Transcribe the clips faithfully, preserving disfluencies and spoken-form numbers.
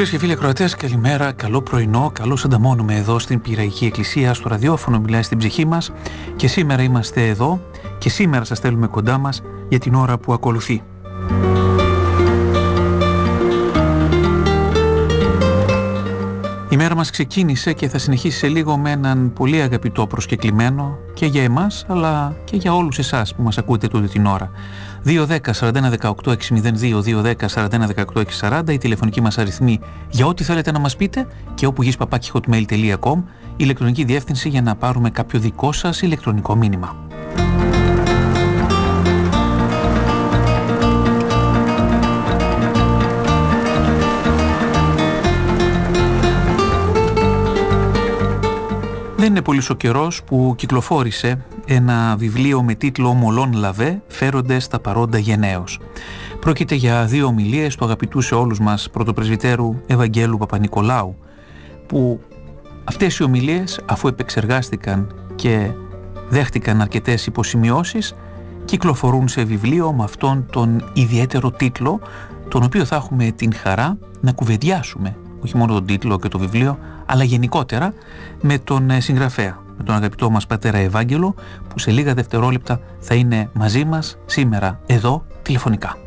Φίλες και φίλοι ακροατές, καλημέρα, καλό πρωινό, καλώς ανταμώνουμε εδώ στην Πειραϊκή Εκκλησία, στο ραδιόφωνο μιλάει στην ψυχή μας και σήμερα είμαστε εδώ και σήμερα σας στέλνουμε κοντά μας για την ώρα που ακολουθεί. Η μέρα μας ξεκίνησε και θα συνεχίσει σε λίγο με έναν πολύ αγαπητό προσκεκλημένο και για εμάς αλλά και για όλους εσάς που μας ακούτε τούτη την ώρα. δύο δέκα σαράντα ένα δεκαοκτώ εξακόσια δύο, δύο δέκα σαράντα ένα δεκαοκτώ εξακόσια σαράντα η τηλεφωνική μας αριθμή για ό,τι θέλετε να μας πείτε και όπου γης παπάκι hotmail τελεία com η ηλεκτρονική διεύθυνση για να πάρουμε κάποιο δικό σας ηλεκτρονικό μήνυμα. Δεν είναι πολύς ο καιρός που κυκλοφόρησε ένα βιβλίο με τίτλο «Μολών Λαβέ, φέροντες τα παρόντα γενναίος». Πρόκειται για δύο ομιλίες του αγαπητού σε όλους μας πρωτοπρεσβυτέρου Ευαγγέλου Παπανικολάου, που αυτές οι ομιλίες, αφού επεξεργάστηκαν και δέχτηκαν αρκετές υποσημειώσεις, κυκλοφορούν σε βιβλίο με αυτόν τον ιδιαίτερο τίτλο, τον οποίο θα έχουμε την χαρά να κουβεντιάσουμε, όχι μόνο τον τίτλο και το βιβλίο, αλλά γενικότερα με τον συγγραφέα, με τον αγαπητό μας πατέρα Ευάγγελο, που σε λίγα δευτερόλεπτα θα είναι μαζί μας σήμερα εδώ τηλεφωνικά.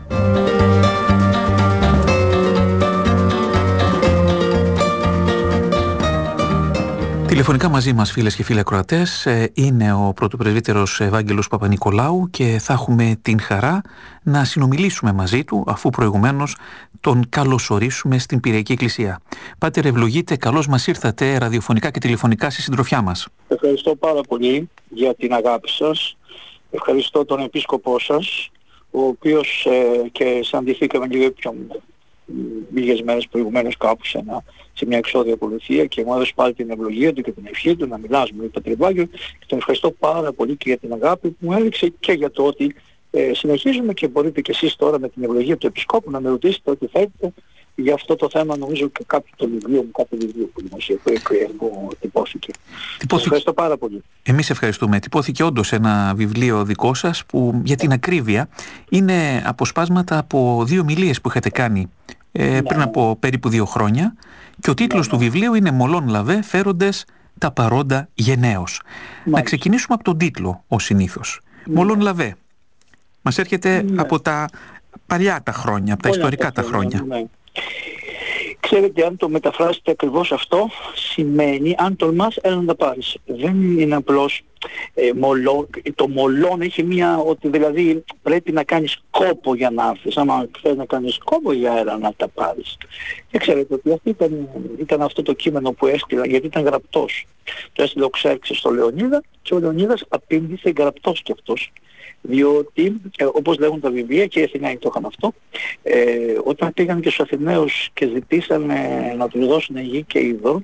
Τηλεφωνικά μαζί μας, φίλες και φίλοι ακροατές, είναι ο πρωτοπρεσβύτερος Ευάγγελος Παπανικολάου και θα έχουμε την χαρά να συνομιλήσουμε μαζί του, αφού προηγουμένως τον καλωσορίσουμε στην Πειραϊκή Εκκλησία. Πάτερ, ευλογείτε, καλώς μας ήρθατε ραδιοφωνικά και τηλεφωνικά στη συντροφιά μας. Ευχαριστώ πάρα πολύ για την αγάπη σας. Ευχαριστώ τον επίσκοπό σας, ο οποίος ε, και συναντηθήκαμε λίγο πιο λίγες μέρες προηγουμένως κάπου σε, ένα, σε μια εξώδια ακολουθία και μου έδωσε πάλι την ευλογία του και την ευχή του να μιλάς με τον Πατέρα Ευάγγελο και τον ευχαριστώ πάρα πολύ και για την αγάπη που μου έδειξε και για το ότι ε, συνεχίζουμε και μπορείτε και εσείς τώρα με την ευλογία του Επισκόπου να με ρωτήσετε ό,τι θέλετε για αυτό το θέμα. Νομίζω και κάποιο το βιβλίο μου, κάποιο βιβλίο που δημοσιεύτηκε που τυπώθηκε. Σας ευχαριστώ πάρα πολύ. Εμείς ευχαριστούμε. Τυπώθηκε όντως ένα βιβλίο δικό σας που για την ακρίβεια είναι αποσπάσματα από δύο ομιλίες που είχατε κάνει ε, ναι. πριν από περίπου δύο χρόνια και ο τίτλος ναι, ναι. του βιβλίου είναι «Μολών Λαβέ, φέροντες τα παρόντα γενναίος». Να ξεκινήσουμε από τον τίτλο ως συνήθως. Ναι. «Μολών Λαβέ». Μας έρχεται ναι. από τα παλιά τα χρόνια, από τα Πολύ ιστορικά τα χρόνια. Ναι. Ξέρετε, αν το μεταφράσετε ακριβώς αυτό, σημαίνει αν τολμάς έλα να τα πάρεις. Δεν είναι απλώς ε, μολό, το μολόν έχει μια, ότι δηλαδή πρέπει να κάνεις κόπο για να έρθεις. Άμα θέλεις να κάνεις κόπο για έλα να τα πάρεις. Και ξέρετε ότι αυτό ήταν, ήταν αυτό το κείμενο που έστειλα, γιατί ήταν γραπτός. Το έστειλε ο Ξέρξης στο Λεωνίδα και ο Λεωνίδας απήντησε γραπτός κι αυτός. Διότι, ε, όπως λέγουν τα βιβλία και οι Αθηναίοι το είχαν αυτό, ε, όταν πήγαν και στους Αθηναίους και ζητήσαν ε, να τους δώσουν γη και είδωρ,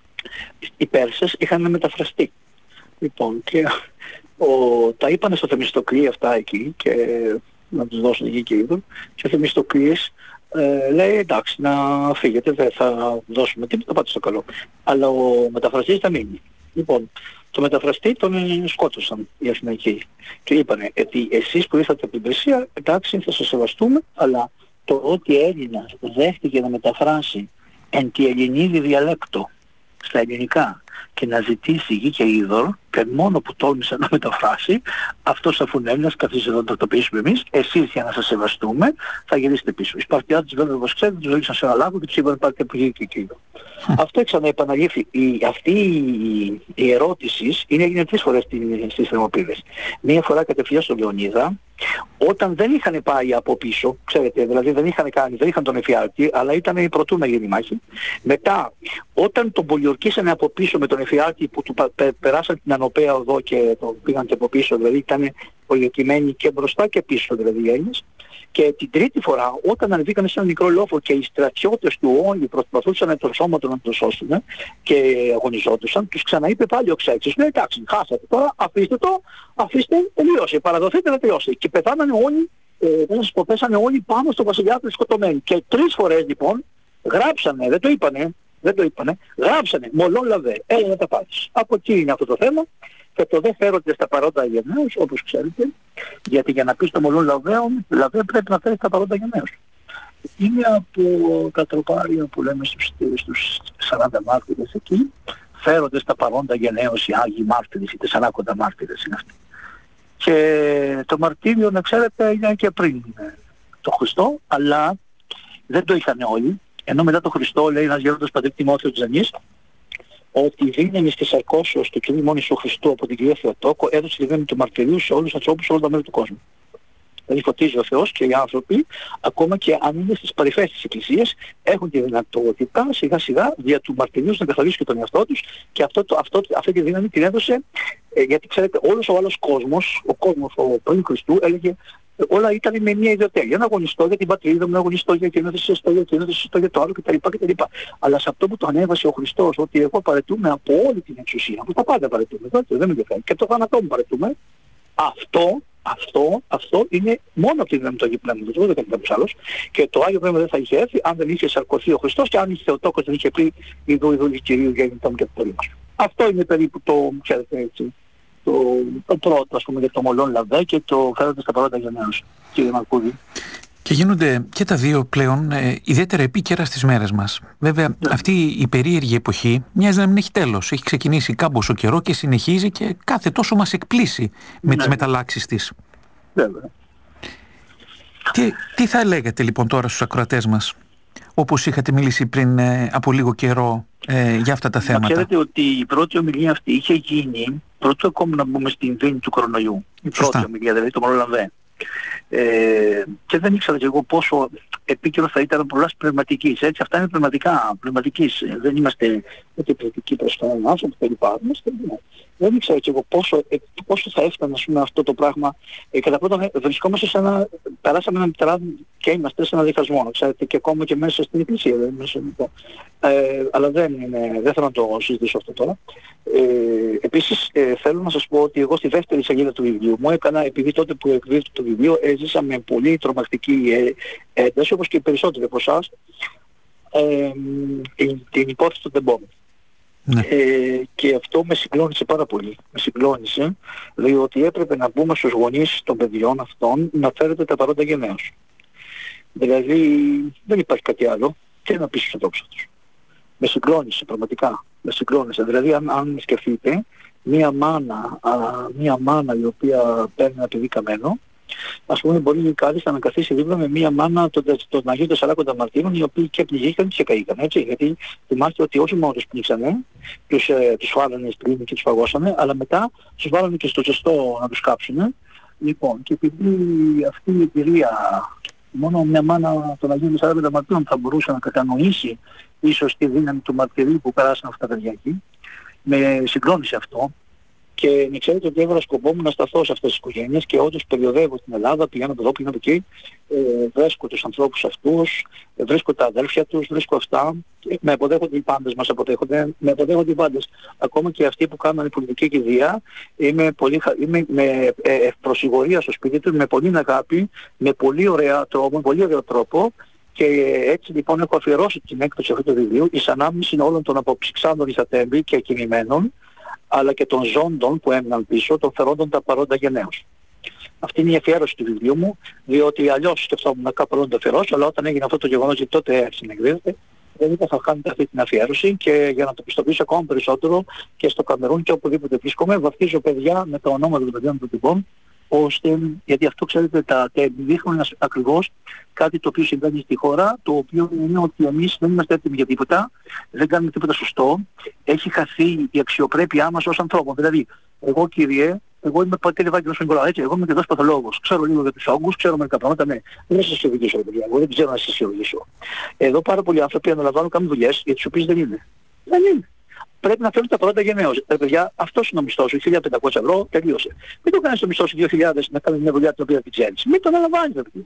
οι Πέρσες είχαν μεταφραστεί. Λοιπόν, και ο, τα είπανε στο Θεμιστοκλή αυτά εκεί και να τους δώσουν γη και είδωρ και ο Θεμιστοκλής ε, λέει εντάξει να φύγετε, δεν θα δώσουμε τίποτα, πάτε στο καλό. Αλλά ο μεταφραστής θα μείνει. Λοιπόν, το μεταφραστή τον σκότωσαν οι Αθηναϊκοί και είπανε ότι εσείς που ήρθατε από την Περσία, εντάξει θα σας σεβαστούμε, αλλά το ότι Έλληνας δέχτηκε να μεταφράσει εν τη ελληνίδη διαλέκτο στα ελληνικά και να ζητήσει γη και είδωρ και μόνο που τόλμησε να μεταφράσει, αυτός αφού είναι Έλληνας καθίστε εδώ να το τοπίσουμε εμείς, εσείς για να σας σεβαστούμε θα γυρίσετε πίσω. Οι Σπαρτιάτες βέβαια όπως ξέρετε τους ρίξαν σε ένα λάκκο και τους είπαν πάρτε από γη και είδωρ. Αυτό ξαναεπαναλήφθη. Η, αυτή η, η ερώτηση είναι, έγινε τρεις φορές στις Θερμοπύλες. Μία φορά κατευθείαν στον Λεωνίδα, όταν δεν είχαν πάει από πίσω, ξέρετε, δηλαδή δεν είχαν κάνει, δεν είχαν τον εφιάλτη, αλλά ήταν η πρωτού να γίνει μάχη. Μετά, όταν τον πολιορκήσανε από πίσω με τον εφιάλτη που του πε, περάσαν την Ανοπαία οδό και τον πήγαν και από πίσω, δηλαδή ήταν πολιορκημένοι και μπροστά και πίσω δηλαδή οι Έλληνες. Και την τρίτη φορά, όταν ανεβήκαν σε ένα μικρό λόφο και οι στρατιώτες του όλοι προσπαθούσαν το σώμα του να το σώσουν και αγωνιζόντουσαν, τους ξαναείπε πάλι ο Ξέρξης. Λέει εντάξει, χάσατε τώρα, αφήστε το, αφήστε, τελειώσει, παραδοθείτε να τελειώσει. Και πεθάνανε όλοι, ε, δεν σας πω, πέσανε όλοι πάνω στο βασιλιά του σκοτωμένοι. Και τρεις φορές λοιπόν γράψανε, δεν το είπανε, δεν το είπανε, γράψανε μολόν λαβέ, έλα να τα πάρεις. Από εκεί είναι αυτό το θέμα. Και το δε φέρονται στα παρόντα γενναίους, όπως ξέρετε, γιατί για να πεις το μολόν λαβέων, λαβέ πρέπει να φέρεις τα παρόντα γενναίους. Είναι από κατροπάρια που λέμε στους, στους σαράντα μάρτυρες εκεί, φέρονται στα παρόντα γενναίος οι Άγιοι Μάρτυρες, οι τεσσαράκοντα μάρτυρες είναι αυτοί. Και το μαρτύριο, να ξέρετε, είναι και πριν το Χριστό, αλλά δεν το είχαν όλοι. Ενώ μετά το Χριστό, λέει ένας γέροντας πατήρ Τιμόθεος Τζανής, ότι η δύναμη της σαρκώσεως του Κυρίου Μόνης του Χριστού από την Κυρία Θεοτόκο έδωσε τη δύναμη του μαρτυρίου σε όλους τους ανθρώπους, σε όλα τα μέρη του κόσμου. Δηλαδή φωτίζει ο Θεός και οι άνθρωποι, ακόμα και αν είναι στις παρυφές της Εκκλησίας, έχουν τη δυνατότητα σιγά σιγά δια του μαρτυρίου να καθαρίσουν και τον εαυτό τους, και αυτό, το, αυτό, αυτή τη δύναμη την έδωσε, ε, γιατί ξέρετε όλος ο άλλος κόσμος, ο κόσμος ο πρώην Χριστού έλεγε όλα ήταν με μια ιδιοτέλεια. Να αγωνιστώ για την πατρίδα μου, να αγωνιστώ για εκείνο, δεν σωστό για εκείνο, δεν σωστό για το άλλο κτλ. κτλ. Αλλά σε αυτό που το ανέβασε ο Χριστός, ότι εγώ παρετούμε από όλη την εξουσία μου, τα πάντα παρετούμε, δεν με ενδιαφέρει, και το θάνατό μου παρετούμε, αυτό, αυτό, αυτό είναι μόνο από τη δύναμη του Αγίου Πνεύματος, δεν κάνει κάποιος άλλος. Και το Άγιο Πνεύμα δεν θα είχε έρθει αν δεν είχε σαρκωθεί ο Χριστός και αν η Θεοτόκος δεν είχε πει «Ιδού, ιδού, Κυρίου γέννητο μου και το πολύ μας». Αυτό είναι περίπου το, ξέρετε έτσι, το, το πρώτο, ας πούμε, για το μολόν λαβέ και το φέρονται στα παρόντα γενναίος, κύριε Μαρκούδη. Και γίνονται και τα δύο πλέον ε, ιδιαίτερα επίκαιρα στις μέρες μας. Βέβαια, yeah. αυτή η περίεργη εποχή μοιάζει να μην έχει τέλος. Έχει ξεκινήσει κάμποσο καιρό και συνεχίζει και κάθε τόσο μας εκπλήσει με yeah. τις μεταλλάξεις της. Βέβαια. Τι, τι θα λέγατε λοιπόν τώρα στους ακροατές μας, όπως είχατε μιλήσει πριν ε, από λίγο καιρό ε, για αυτά τα θέματα? Να ξέρετε ότι η πρώτη ομιλία αυτή είχε γίνει πρώτο ακόμα να μπούμε στην δίνη του κορονοϊού. Η Σωστά. πρώτη ομιλία, δηλαδή το μολόν λαβέ. Ε, και δεν ήξερα και εγώ πόσο επίκαιρο θα ήταν πολλάς πνευματικής. Έτσι, αυτά είναι πνευματικά, πνευματικής. Δεν είμαστε ούτε πνευματικοί προς τον άνθρωπο κλπ. Δεν ήξερα και εγώ πόσο, ε, πόσο θα έφτανε ας πούμε, αυτό το πράγμα. Ε, κατά πρώτον, ε, βρισκόμαστε σε ένα, περάσαμε ένα τεράστιο και είμαστε σε ένα διχασμό, ξέρετε, και ακόμα και μέσα στην Εκκλησία. Δεν μέσα, ε, αλλά δεν, είναι, δεν θέλω να το συζητήσω αυτό τώρα. Ε, επίσης, ε, θέλω να σας πω ότι εγώ στη δεύτερη σελίδα του βιβλίου μου έκανα, επειδή τότε που εκδίδεται το βιβλίο έζησα με πολύ τρομακτική ε, ένταση, όπως και οι περισσότεροι από εσάς, ε, την, την υπόθεση των τεμπών. Ναι. Ε, και αυτό με συγκλώνησε πάρα πολύ. Με συγκλώνησε, διότι έπρεπε να μπούμε στους γονείς των παιδιών αυτών να φέρετε τα παρόντα γενναίως. Δηλαδή δεν υπάρχει κάτι άλλο. Τι να πεις στους ανθρώπους αυτούς. Με συγκλώνησε πραγματικά. Με συγκλώνησε. Δηλαδή αν, αν σκεφτείτε μία μάνα, α, μία μάνα η οποία παίρνει ένα παιδί καμένο, ας πούμε μπορεί κάλλιστα να καθίσει δίπλα με μία μάνα των, των Αγίων Τεσσαράκοντα Μαρτύρων, οι οποίοι και πληγήκαν και καήκαν, έτσι. Γιατί θυμάστε ότι όχι μόνο τους πνίξανε, τους, ε, τους βάλανε πριν και τους φαγώσανε, αλλά μετά τους βάλανε και στο ζεστό να τους κάψουνε. Λοιπόν, και επειδή αυτή η εμπειρία, μόνο μια μάνα των Αγίων Τεσσαράκοντα Μαρτύρων θα μπορούσε να κατανοήσει ίσως τη δύναμη του μαρτυρίου που περάσαν αυτά τα παιδιά εκεί, με συγκλώνησε αυτό. Και να ξέρετε ότι έβαλα σκοπό μου να σταθώ σε αυτές τις οικογένειες και όντως περιοδεύω στην Ελλάδα, πηγαίνω από εδώ, πηγαίνω από εκεί, ε, βρίσκω τους ανθρώπους αυτούς, ε, βρίσκω τα αδέλφια τους, βρίσκω αυτά, ε, με αποδέχονται οι πάντες μας, αποδέχονται, με αποδέχονται οι πάντες. Ακόμα και αυτοί που κάνουν πολιτική κηδεία, είμαι, πολύ, είμαι με ε, προσιγωρία στο σπίτι τους, με πολύ αγάπη, με πολύ ωραία τρόπο, με πολύ ωραίο τρόπο. Και έτσι λοιπόν έχω αφιερώσει την έκδοση αυτού του βιβλίου εις ανάμνηση όλων των αποψυξάντων εις ατέμπη και κινημένων, αλλά και των ζώντων που έμειναν πίσω, των φερόντων τα παρόντα γενναίως. Αυτή είναι η αφιέρωση του βιβλίου μου, διότι αλλιώς σκεφτόμουν να κάπου να το αφιερώσω, αλλά όταν έγινε αυτό το γεγονός, γιατί τότε συνεκδίδεται, δεν είπα θα κάνετε αυτή την αφιέρωση, και για να το πιστοποιήσω ακόμα περισσότερο και στο Καμερούν και οπουδήποτε βρίσκομαι, βαφτίζω παιδιά με τα ονόματα των παιδιών των τυπών, ώστε, γιατί αυτό ξέρετε τα δείχνουν ακριβώς κάτι το οποίο συμβαίνει στη χώρα, το οποίο είναι ότι εμείς δεν είμαστε έτοιμοι για τίποτα, δεν κάνουμε τίποτα σωστό, έχει χαθεί η αξιοπρέπειά μας ως ανθρώπων. Δηλαδή, εγώ κύριε, εγώ είμαι πατήρ Ευάγγελος Νικολάου, έτσι, εγώ είμαι και εδώ παθολόγος, ξέρω λίγο για τους όγκους, ξέρω μερικά πράγματα, ναι, δεν θα σας χειρουργήσω, ρε παιδιά, εγώ δεν ξέρω να σας χειρουργήσω. Εδώ πάρα πολλοί άνθρωποι αναλαμβάνουν κάνουν δουλειές για τις οποίες δεν είναι. Δεν είναι. Πρέπει να φέρουν τα πρώτα γενναίως. Ε, παιδιά, αυτός είναι ο μισθός σου, χίλια πεντακόσια ευρώ, τελείωσε. Μην το κάνεις το μισθό σου δύο χιλιάδες να κάνεις μια δουλειά την οποία δεν ξέρεις. Μην τον αναλαμβάνεις, παιδιά.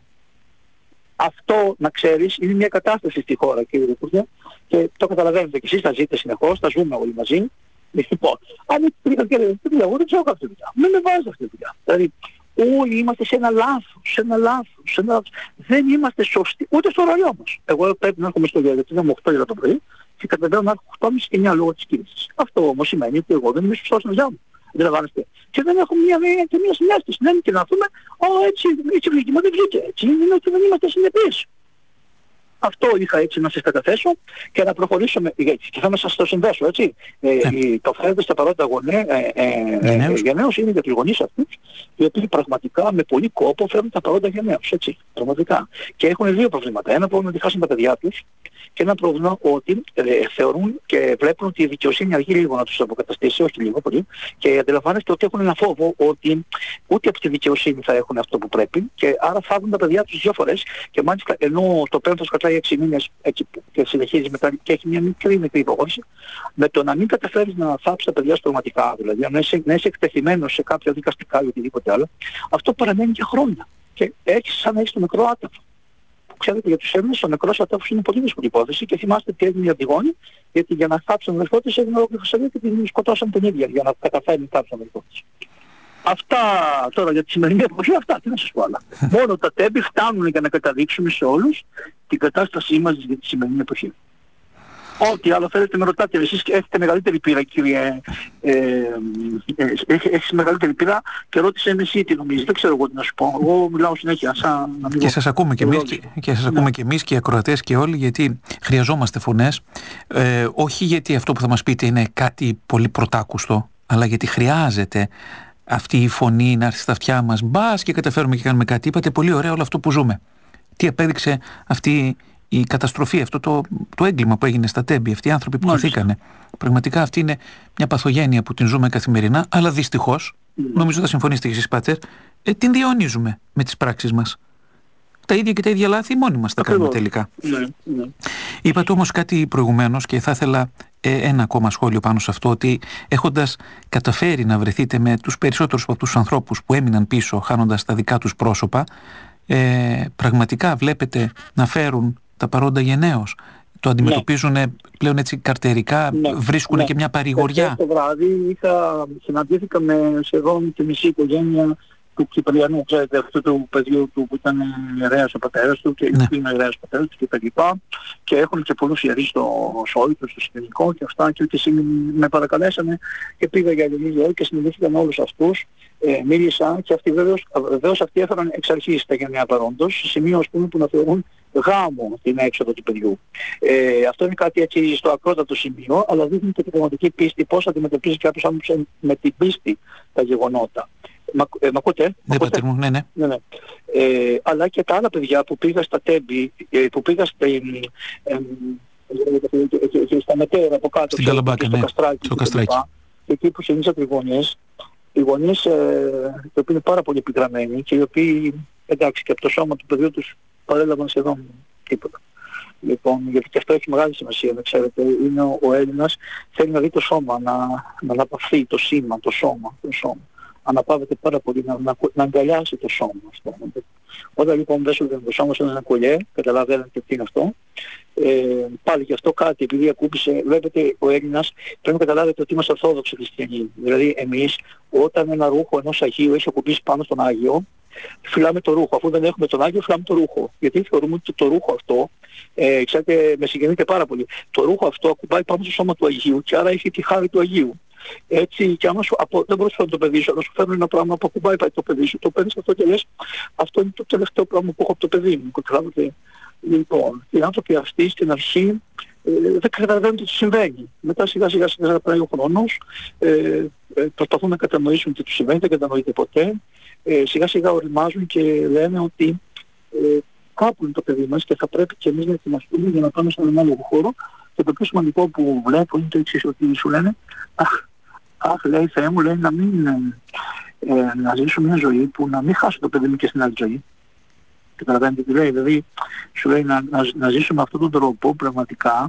Αυτό, να ξέρεις, είναι μια κατάσταση στη χώρα, κύριε Υπουργέ, και το καταλαβαίνετε κι εσείς, τα ζείτε συνεχώς, τα ζούμε όλοι μαζί. Λοιπόν, αν πήγα και λέει, εγώ δεν ξέρω αυτή τη δουλειά. Μην με βάζετε αυτή τη δουλειά. Δηλαδή, όλοι είμαστε σε ένα λάθος, σε ένα λάθος, σε ένα λάθος. Δεν είμαστε σωστοί, ούτε στο ρολιό μας. Εγώ πρέπει να έρχομαι στο διαδίκτυο μου οκτώ ώρα το πρωί και κατεβαίνω να έρχομαι οκτώ και μισή και εννιά λόγω της κίνησης. Αυτό όμως σημαίνει ότι εγώ δεν είμαι σωστός στην δουλειά μου. Αντιλαμβάνεστε. Και δεν έχουμε μια, μια, και μια συνέστηση. Ναι, και να πούμε, Ω, έτσι, έτσι βγήκε, μα δεν βγήκε. Έτσι είναι ότι δεν είμαστε συνεπείς. Αυτό είχα έτσι να σας καταθέσω και να προχωρήσουμε, και θα σας το συνδέσω, έτσι. Ε, Ναι. το φέρετε στα παρόντα γονέ, ε, ε, Γενναίους. γενναίους είναι για τους γονείς αυτούς, οι οποίοι πραγματικά με πολύ κόπο φέρνουν τα παρόντα γενναίους, έτσι, πραγματικά. Και έχουν δύο προβλήματα. Ένα πρόβλημα ότι χάσουν τα παιδιά τους και ένα πρόβλημα ότι ε, θεωρούν και βλέπουν ότι η δικαιοσύνη αργεί λίγο να τους αποκαταστήσει, όχι λίγο πολύ, και αντιλαμβάνεστε ότι έχουν ένα φόβο ότι ούτε από τη δικαιοσύνη θα έχουν αυτό που πρέπει και άρα φάβουν τα παιδιά τους δύο φορές και μάλιστα ενώ το πέμπτος κρατάει έξι μήνες έτσι, και συνεχίζει μετά και έχει μια μικρή μικρή υποχώρηση, με το να μην καταφέρεις να θάψεις τα παιδιά σου πραγματικά, δηλαδή να είσαι, να είσαι εκτεθειμένος σε κάποια δικαστικά ή οτιδήποτε άλλο, αυτό παραμένει για χρόνια και έχεις σαν να έχεις το νεκρό άταφο. Ξέρετε, για τους Έλληνες ο νεκρός άταφος είναι πολύ δύσκολη υπόθεση και θυμάστε τι έγινε για τη Γόνη, γιατί για να θάψουν τον αδελφό της έγινε ολόκληρη Θεσσαλονίκη και την σκοτώσαν την ίδια για να καταφέρει να θάψουν τον αδελφό της. Αυτά τώρα για τη σημερινή εποχή, αυτά τι να σας πω άλλα. Μόνο τα τέμπη φτάνουν για να καταδείξουμε σε όλους την κατάστασή μας για τη σημερινή εποχή. Ό,τι άλλο θέλετε με ρωτάτε, εσείς έχετε μεγαλύτερη πείρα κύριε, ε, ε, έχ, έχεις μεγαλύτερη πείρα και ρώτησε με εσύ τι νομίζεις, δεν ξέρω εγώ τι να σου πω, εγώ μιλάω συνέχεια σαν να μην. Και σας ακούμε και εμείς και, και, σας ακούμε και εμείς και οι ακροατές και όλοι, γιατί χρειαζόμαστε φωνές, ε, όχι γιατί αυτό που θα μας πείτε είναι κάτι πολύ πρωτάκουστο, αλλά γιατί χρειάζεται αυτή η φωνή να έρθει στα αυτιά μας, μπας και καταφέρουμε και κάνουμε κάτι. Είπατε πολύ ωραία όλο αυτό που ζούμε. Τι απέδειξε αυτή η καταστροφή, αυτό το, το έγκλημα που έγινε στα τέμπη, αυτοί οι άνθρωποι που χαθήκανε. Πραγματικά αυτή είναι μια παθογένεια που την ζούμε καθημερινά, αλλά δυστυχώς, mm. νομίζω θα συμφωνήσετε και εσείς Πάτερ, ε, την διαιωνίζουμε με τις πράξεις μας. Τα ίδια και τα ίδια λάθη μόνοι μας τα κάνουμε τελικά. Ναι, ναι. Είπατε όμως κάτι προηγουμένως και θα ήθελα ε, ένα ακόμα σχόλιο πάνω σε αυτό, ότι έχοντας καταφέρει να βρεθείτε με τους περισσότερους από αυτούς τους ανθρώπους που έμειναν πίσω χάνοντας τα δικά τους πρόσωπα, ε, πραγματικά βλέπετε να φέρουν τα παρόντα γενναίως. Το αντιμετωπίζουν ναι. πλέον έτσι καρτερικά, ναι. βρίσκουν ναι. και μια παρηγοριά. Το βράδυ είχα, συναντήθηκα με σχεδόν τη μισή οικογένεια του Κυπριανού, ξέρετε, αυτού του παιδιού του που ήταν ιερέας ο πατέρας του και ναι. είναι ιερέας ο πατέρας του και τα λοιπά. Και έχουν και πολλούς ιερείς στο σόι του, στο συντηρητικό και αυτά και ούτε σήμερα με παρακαλέσανε και πήγα για λίγο και συναντήθηκα με όλους αυτούς. Ε, μίλησα και αυτοί βέβαιως, βέβαιως αυτοί έφεραν εξ αρχής τα γενναία παρόντος, σε σημείο ας πούμε που να θεωρούν γάμο την έξοδο του παιδιού. Ε, αυτό είναι κάτι έτσι στο ακρότατο σημείο, αλλά δείχνει και την πραγματική πίστη, πώς αντιμετωπίζει κάποιος άνθρωπος με την πίστη τα γεγονότα. Μα, ε, μ' ακούτε? Ναι, πατήρ μου, ναι, ναι. ναι, ναι. Ε, αλλά και τα άλλα παιδιά που πήγα στα τέμπη, ε, που πήγα στα, ε, ε, ε, στα μετέρα από κάτω, στην Καλαμπάκα, στο ναι, Καστράκι, στο Καστράκι. Και εκεί που συνήθισαν οι γονείς, οι γονείς ε, οι οποίοι είναι πάρα πολύ επιγραμμένοι και οι οποίοι, εντάξει, και από το σώμα του παιδιού τους παρέλαβαν σχεδόν τίποτα. Λοιπόν, γιατί και αυτό έχει μεγάλη σημασία, να ξέρετε, είναι ο, ο Έλληνας θέλει να δει το σώμα, να, να αναπαυθεί το σήμα, το σώμα, το σώμα. Αναπαύεται πάρα πολύ να, να, να αγκαλιάσει το σώμα αυτό. Όταν λοιπόν δεν σου δίνει το σώμα σε ένα κολλιέ, καταλαβαίνετε τι είναι αυτό. Ε, πάλι γι' αυτό κάτι, επειδή ακούμπησε, βλέπετε ο Έλληνας, πρέπει να καταλάβετε ότι είμαστε ορθόδοξοι χριστιανοί. Δηλαδή εμείς όταν ένα ρούχο ενός Αγίου έχει ακουμπήσει πάνω στον Άγιο, φυλάμε το ρούχο. Αφού δεν έχουμε τον Άγιο, φυλάμε το ρούχο. Γιατί θεωρούμε ότι το ρούχο αυτό, ε, ξέρετε, με συγγενείτε πάρα πολύ. Το ρούχο αυτό ακουμπάει πάνω στο σώμα του Αγίου και άρα έχει τη χάρη του Αγίου. Έτσι, και άμα σου, από, δεν μπορείς να φέρουν το παιδί σου, αλλά σου φέρνουν ένα πράγμα που ακουμπάει πάει το παιδί σου, το παίρνεις αυτό και λες, αυτό είναι το τελευταίο πράγμα που έχω από το παιδί μου. Καταλάβετε. Λοιπόν, οι άνθρωποι αυτοί στην αρχή ε, δεν καταλαβαίνουν τι τους συμβαίνει. Μετά σιγά σιγά σιγά περνάει ο χρόνος, ε, ε, προσπαθούν να κατανοήσουν τι τους συμβαίνει, δεν κατανοείται ποτέ. Ε, σιγά σιγά οριμάζουν και λένε ότι ε, κάπου είναι το παιδί μας και θα πρέπει και εμείς να ετοιμαστούμε για να πάμε σε έναν άλλο χώρο. Και το πιο σημαντικό που βλέπω είναι το εξής, ότι σου λένε, αχ, αχ λέει Θεέ μου, λέει να μην ε, να ζήσω μια ζωή που να μην χάσω το παιδί μου και στην άλλη ζωή. Καταλαβαίνετε τι λέει, δηλαδή σου λέει να, να, να ζήσω με αυτόν τον τρόπο πραγματικά,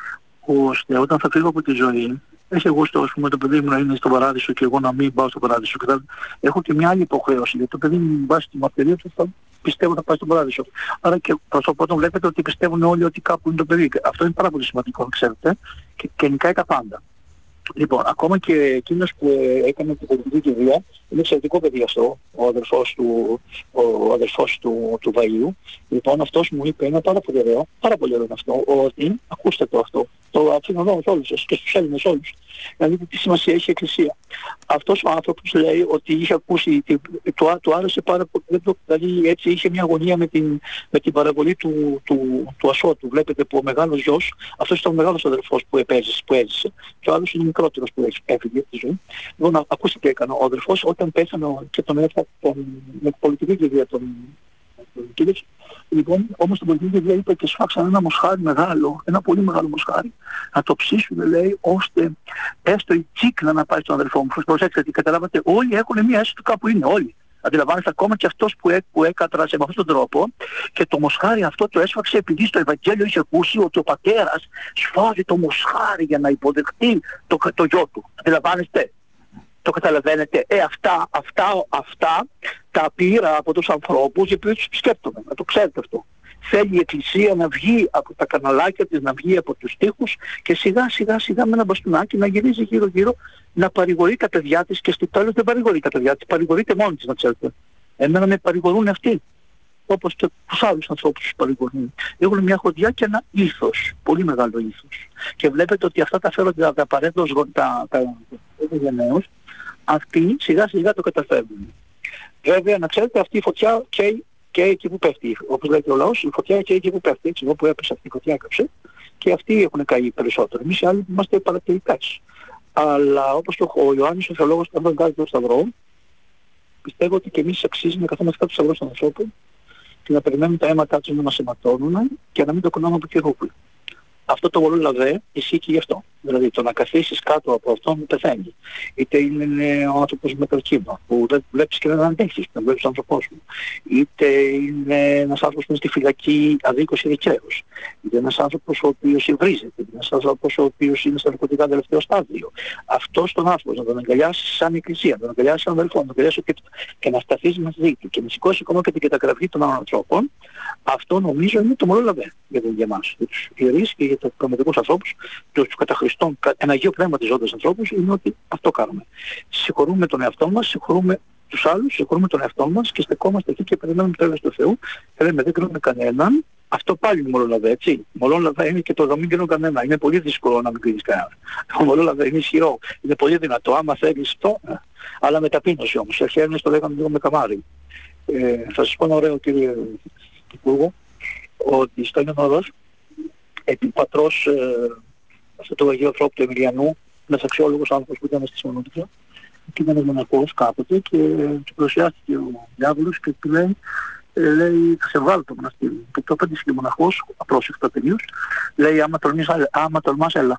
ώστε όταν θα φύγω από τη ζωή, έχει εγώ στο, ας πούμε, το παιδί μου να είναι στο παράδεισο και εγώ να μην πάω στο παράδεισο. Και θα, έχω και μια άλλη υποχρέωση, γιατί το παιδί μου βάσει τη μαρτυρία του θα πιστεύω θα πάει στον παράδεισο. Άρα και προς το πρώτο βλέπετε ότι πιστεύουν όλοι ότι κάπου είναι το παιδί. Αυτό είναι πάρα πολύ σημαντικό, ξέρετε, και, και νικάει τα πάντα. Λοιπόν, ακόμα και εκείνος που ε, έκανε την πολιτική κηδεία, είναι εξαιρετικό παιδί αυτό, ο αδερφός του, ο αδερφός του, του Βαΐου. Λοιπόν, αυτός μου είπε ένα πάρα πολύ ωραίο, πάρα πολύ ωραίο αυτό, ότι, ακούστε το αυτό, το αφήνω εδώ σε όλους σας και στους Έλληνες όλους, να δείτε τι σημασία έχει η Εκκλησία. Αυτός ο άνθρωπος λέει ότι είχε ακούσει, του, του άρεσε πάρα πολύ, δηλαδή έτσι είχε μια αγωνία με την, με την παραβολή του, του, του Ασώτου. Βλέπετε που ο μεγάλος γιος, αυτός ήταν ο μεγάλος αδερφός που επέζησε, που έζησε, και ο άλλος είναι ο μικρότερος που έφυγε από τη ζωή. Λοιπόν, ακούστε τι έκανε ο αδερφός όταν πέθανε και τον έφτασε με την πολιτική κηδεία των κύριος. Λοιπόν, όμως την πολιτική κηδεία είπε και σφάξαν ένα μοσχάρι μεγάλο, ένα πολύ μεγάλο μοσχάρι, να το ψήσουν, λέει, ώστε έστω η τσίκλα να πάει στον αδερφό μου. Προσέξτε, γιατί καταλάβατε, όλοι έχουν μια αίσθηση του κάπου είναι, όλοι. Αντιλαμβάνεστε, ακόμα και αυτός που, έ, που έκατρασε με αυτόν τον τρόπο, και το μοσχάρι αυτό το έσφαξε επειδή στο Ευαγγέλιο είχε ακούσει ότι ο πατέρας σφάζει το μοσχάρι για να υποδεχτεί το, το γιο του. Αντιλαμβάνεστε. Το καταλαβαίνετε. Ε, αυτά, αυτά, αυτά τα πήρα από τους ανθρώπους για οποίους τους σκέφτομαι. Να το ξέρετε αυτό. Θέλει η Εκκλησία να βγει από τα καναλάκια της, να βγει από τους τοίχους και σιγά σιγά σιγά με ένα μπαστούνάκι να γυρίζει γύρω γύρω, να παρηγορεί τα παιδιά της, και στο τέλος δεν παρηγορεί τα παιδιά της, παρηγορείται μόνη της, να ξέρετε. Εμένα με παρηγορούν αυτοί, όπως και τους άλλους ανθρώπους τους παρηγορούν. Έχουν μια χωδιά και ένα ήθος, πολύ μεγάλο ήθος. Και βλέπετε ότι αυτά τα φέρονται τα απαραίτητος τα, τα, τα γενναίους, αυτοί σιγά σιγά το καταφέρνουν. Βέβαια, να ξέρετε, αυτή η φωτιά καίει και εκεί που πέφτει. Όπως λέει και ο λαός, η φωτιά καίει εκεί που πέφτει. Έτσι, εδώ που έπεσε αυτή η φωτιά έκαψε, και αυτοί έχουν καεί περισσότερο. Εμείς οι άλλοι είμαστε παρατηρητές. Αλλά όπως και ο Ιωάννης ο θεολόγος, όταν βγάζει το σταυρό, πιστεύω ότι και εμείς αξίζει να καθόμαστε κάτω στο σταυρό στον ανθρώπο και να περιμένουμε τα αίματά τους να μας αιματώνουν και να μην το κουνάμε από χειρούκλι. Αυτό το μολόν λαβέ ισχύει και γι' αυτό. Δηλαδή το να καθίσεις κάτω από αυτόν πεθαίνει. Είτε είναι ο άνθρωπος με καρκίνο που δεν βλέπεις και δεν αντέχεις, δεν βλέπεις τον άνθρωπό σου. Είτε είναι ένας άνθρωπος που είναι στη φυλακή αδίκως ή δικαίως. Είτε ένας άνθρωπος ο οποίος υβρίζεται. Είτε ένας άνθρωπος ο οποίος είναι στα ναρκωτικά τελευταίο στάδιο. Αυτός τον άνθρωπο να τον αγκαλιάσεις σαν εκκλησία, να τον αγκαλιάσεις σαν αδελφό, να τον αγκαλιάσεις και να σταθείς μαζί του και να σηκώσει ακόμα και την καταγραφή των άλλων ανθρώπων, αυτό νομίζω είναι το μολόν λαβέ για, για εμάς, για τους ιερείς και για τους πραγματικούς ανθρώπους, τους κατά Χριστόν, ένα Αγίο Πνεύμα της ζώντας ανθρώπους, είναι ότι αυτό κάνουμε. Συγχωρούμε τον εαυτό μας, συγχωρούμε τους άλλους, συγχωρούμε τον εαυτό μας και στεκόμαστε εκεί και περιμένουμε το έλεος του Θεού και λέμε δεν κρίνουμε κανέναν. Αυτό πάλι είναι μολόν λαβέ, έτσι. Μολόν λαβέ είναι και το να μην κρίνω κανένα. Είναι πολύ δύσκολο να μην κρίνεις κανένα. Το μολόν λαβέ είναι ισχυρό, είναι πολύ δυνατό. Άμα θέλεις αυτό, ε. αλλά με ταπείνωση όμως. Οι αρχαίοι το λέγανε λίγο με καμάρι. Ε, θα σας πω ένα ωραίο, κύριε Υπουργό, ότι στο Άγιον Όρος, επί πατρός ε, αυτού του Αγίου Ανθρώπου του Εμιλιανού, ένας αξιόλογος άνθρωπος που ήταν στη Σιμονότησα, και ήταν ένας μοναχός κάποτε και του παρουσιάστηκε ο διάβολος και του λέει, ε, λέει θα σε βγάλω το μοναστήρι. Και το απάντησε και ο μοναχός, απρόσεκτα τελείως, λέει άμα τολμάς, άμα τολμάς έλα.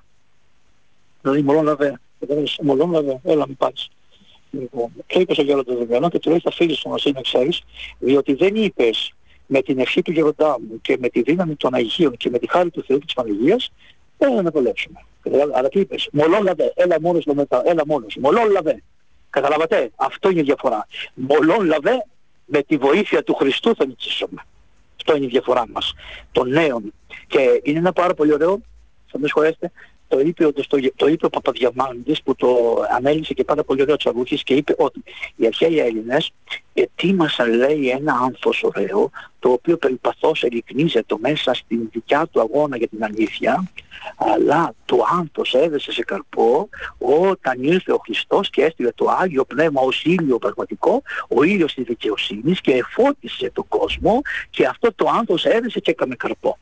Δηλαδή μολόν λαβέ, μολόν λαβέ, έλα μην πάρεις. Λοιπόν, το είπε στον γέροντα Δεβιανό και του λέει θα φύγεις στο μοναστήρι να ξέρεις, διότι δεν είπες με την ευχή του γεροντά μου και με τη δύναμη των Αγίων και με τη χάρη του Θεού και της Παναγίας, έλα να παλέψουμε. Αλλά τι είπες, μολόν λαβέ, έλα μόνος μετά, έλα μόνος, μολόν λαβέ. Καταλάβατε, αυτό είναι η διαφορά. Μολόν λαβέ, με τη βοήθεια του Χριστού θα νικήσουμε. Αυτό είναι η διαφορά μας, των νέων. Και είναι ένα πάρα πολύ ωραίο, θα με σχολιάσετε, το είπε, το είπε ο Παπαδιαμάντης που το ανέλησε και πάρα πολύ ωραίο Τσαβούχης και είπε ότι οι αρχαίοι Έλληνες ετοίμασαν, λέει, ένα άνθος ωραίο το οποίο περιπαθώς ελικνίζεται μέσα στην δικιά του αγώνα για την αλήθεια, αλλά το άνθος έδεσε σε καρπό όταν ήρθε ο Χριστός και έστειλε το Άγιο Πνεύμα ως ήλιο πραγματικό, ο ήλιος της δικαιοσύνης, και εφώτισε τον κόσμο και αυτό το άνθος έδεσε και έκαμε καρπό.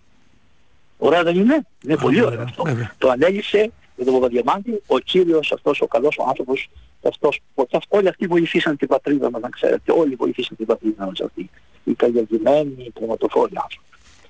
Ωραία δεν είναι? Είναι πολύ ωραίο αυτό. Βέβαια. Το ανέλησε με τον Παπαδιαμάντη ο κύριος αυτός, ο καλός ο άνθρωπος, αυτός, όλοι αυτοί βοηθήσαν την πατρίδα μας, να ξέρετε. Όλοι βοηθήσαν την πατρίδα μας αυτή. Οι καλλιεργημένοι, οι πνευματοφόροι άνθρωποι.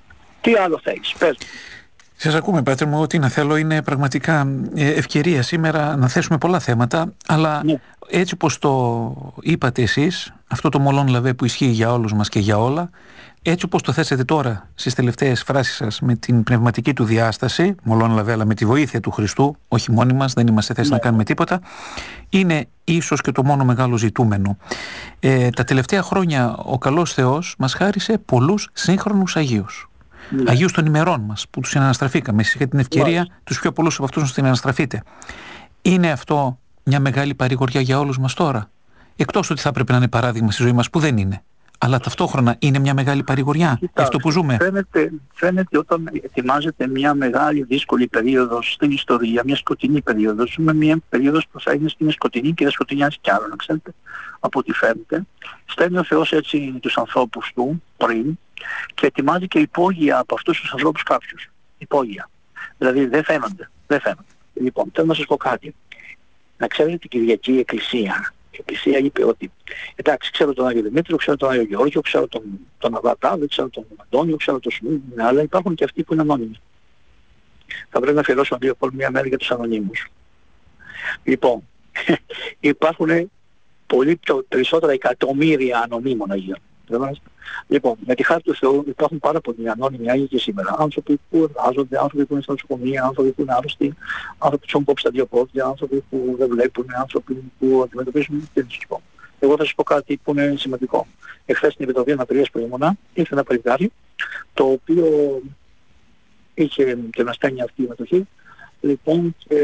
Τι άλλο θέλεις, πες μου. Σας ακούμε, Πάτερ μου. Ό,τι να θέλω είναι πραγματικά ευκαιρία σήμερα να θέσουμε πολλά θέματα, αλλά ναι, έτσι όπως το είπατε εσείς, αυτό το μολόν λαβέ που ισχύει για όλους μας και για όλα, έτσι όπως το θέσετε τώρα στις τελευταίες φράσεις σας με την πνευματική του διάσταση, μολόν λαβέ, αλλά με τη βοήθεια του Χριστού, όχι μόνοι μας, δεν είμαστε θέση ναι. να κάνουμε τίποτα, είναι ίσως και το μόνο μεγάλο ζητούμενο. Ε, τα τελευταία χρόνια ο καλός Θεός μας χάρισε πολλούς σύγχρονους Αγίους. Ναι. Αγίους των ημερών μας που τους συναναστραφήκαμε. Εσείς είχατε την ευκαιρία ναι. τους πιο πολλούς από αυτούς να τους συναναστραφείτε. Είναι αυτό μια μεγάλη παρηγοριά για όλους μας τώρα? Εκτός ότι θα έπρεπε να είναι παράδειγμα στη ζωή μας, που δεν είναι. αλλά ταυτόχρονα είναι μια μεγάλη παρηγοριά αυτό που ζούμε. Φαίνεται, φαίνεται όταν ετοιμάζεται μια μεγάλη δύσκολη περίοδος στην ιστορία, μια σκοτεινή περίοδος, ζούμε μια περίοδος που θα είναι στην σκοτεινή και δεν σκοτεινιάζει κι άλλο, να ξέρετε, από ό,τι φαίνεται. Στέλνει ο Θεός έτσι τους ανθρώπους του πριν και ετοιμάζει και υπόγεια από αυτούς τους ανθρώπους κάποιους. Υπόγεια. Δηλαδή δεν φαίνονται. Δεν φαίνονται. Λοιπόν, θέλω να σας πω κάτι. Να ξέρετε την Κυριακή η Εκκλησία. Η Εκκλησία είπε ότι εντάξει, ξέρω τον Άγιο Δημήτριο, ξέρω τον Άγιο Γεώργιο, ξέρω τον, τον Αβατάδη, ξέρω τον Αντώνιο, ξέρω τον Σμίδη, αλλά υπάρχουν και αυτοί που είναι ανώνυμοι. Θα πρέπει να αφιερώσω δύο πόλη μια μέρα για τους ανωνύμους. Λοιπόν, υπάρχουν πολύ περισσότερα εκατομμύρια ανωνύμων Αγίων. Λοιπόν, με τη χάρη του Θεού υπάρχουν πάρα πολλοί ανώνυμοι Άγιοι και σήμερα. Άνθρωποι που εργάζονται, άνθρωποι που είναι στα νοσοκομεία, άνθρωποι που είναι άρρωστοι, άνθρωποι που έχουν κόψει τα δύο πόδια, άνθρωποι που δεν βλέπουν, άνθρωποι που αντιμετωπίζουν. Τι να σας πω. Εγώ θα σας πω κάτι που είναι σημαντικό. Εχθές στην Επιτροπή Αναπηρίας που ήμουνα, ήρθε ένα παλικάρι, το οποίο είχε την ασθένεια αυτή η μετοχή, λοιπόν, και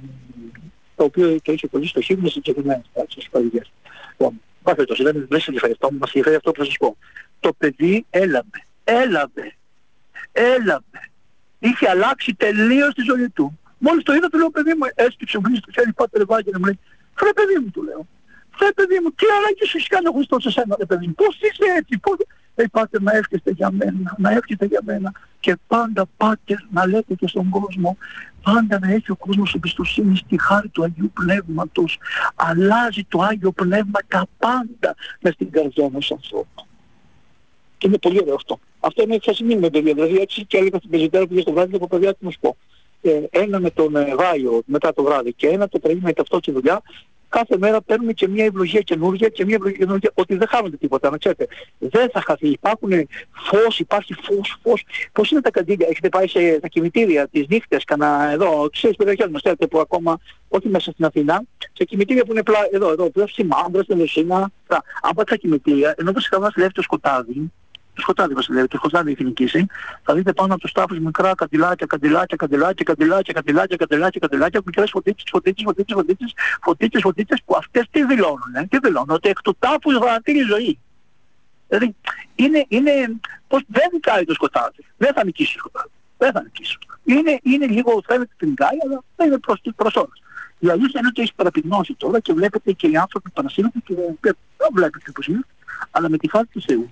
το οποίο το είχε πολύ στο χείλο με συγκεκριμένες πράξεις παλικές. Λοιπόν, πάθετος, δεν με ενδιαφέρει αυτό, μας ενδιαφέρει αυτό που θα σας πω. Το παιδί έλαβε, έλαβε, έλαβε. Είχε αλλάξει τελείως τη ζωή του. Μόλις το είδα του λέω, παιδί μου, έστυψε μου, στο χέρι, πάτε Ευάγγελε, μου λέει, φρέ παιδί μου, του λέω. Φρέ παιδί μου, τι ανάγκη σου έχει κάνει ο Χριστός σε σένα, ρε παιδί μου, πώς είσαι έτσι, πώς... Ε, πάτε να εύχεστε για μένα, να εύχεστε για μένα και πάντα πάτε να λέτε και στον κόσμο, πάντα να έχει ο κόσμος εμπιστοσύνη στη χάρη του Αγίου Πνεύματος. Αλλάζει το Άγιο Πνεύμα τα πάντα μες στην καρδιά ενός ανθρώπου. Και είναι πολύ ωραίο αυτό. Αυτό είναι εξασημείνη με παιδιά, δηλαδή έτσι και έλεγα στην πεζιτέρα που πήγε στο βράδυ και από παιδιά τι να σου πω. Ε, ένα με τον ε, Βάιο μετά το βράδυ και ένα το πρωί με αυτό τη δουλειά. Κάθε μέρα παίρνουμε και μια ευλογία καινούργια και μια ευλογία καινούργια ότι δεν χάνονται τίποτα, να ξέρετε. Δεν θα χαθεί. Υπάρχουν φως, υπάρχει φως, φως. Πώς είναι τα καντήλια, έχετε πάει σε τα κημητήρια τις νύχτες, κανένα εδώ, ξέρεις περιοχές μας, ξέρετε, που ακόμα, όχι μέσα στην Αθήνα, σε κημητήρια που είναι πλά, εδώ, εδώ, εδώ, στη Μάνδρα, στην Λεσίνα. Αν πάτε στα κημητήρια, ενώ βασικά μας λέει το σκοτάδι, το σκοτάδι βασιλεύει, το σκοτάδι έχει νικήσει. Θα δείτε πάνω από τους τάφους μικρά καντιλάκια, καντιλάκια, καντιλάκια, καντιλάκια, καντιλάκια, καντιλάκια, καντιλάκια, μικρές φωτίτσες, φωτίτσες, φωτίτσες, φωτίτσες, φωτίτσες, φωτίτσες που αυτές τι δηλώνουν, ε? Τι δηλώνουν, ότι εκ του τάφου γονατίζει η ζωή. Δηλαδή είναι, είναι, πως δεν νικάει το σκοτάδι, δεν θα νικήσει το σκοτάδι, δεν θα νικήσει. Είναι, είναι λίγο, φαίνεται την νικάει, αλλά δεν είναι προς, προς όλες. Η αλήθεια είναι ότι έχει παραπεινώσει τώρα και βλέπετε και οι άνθρωποι που παρασύρονται και δεν βλέπετε πώς είναι, αλλά με τη χάρη του Θεού.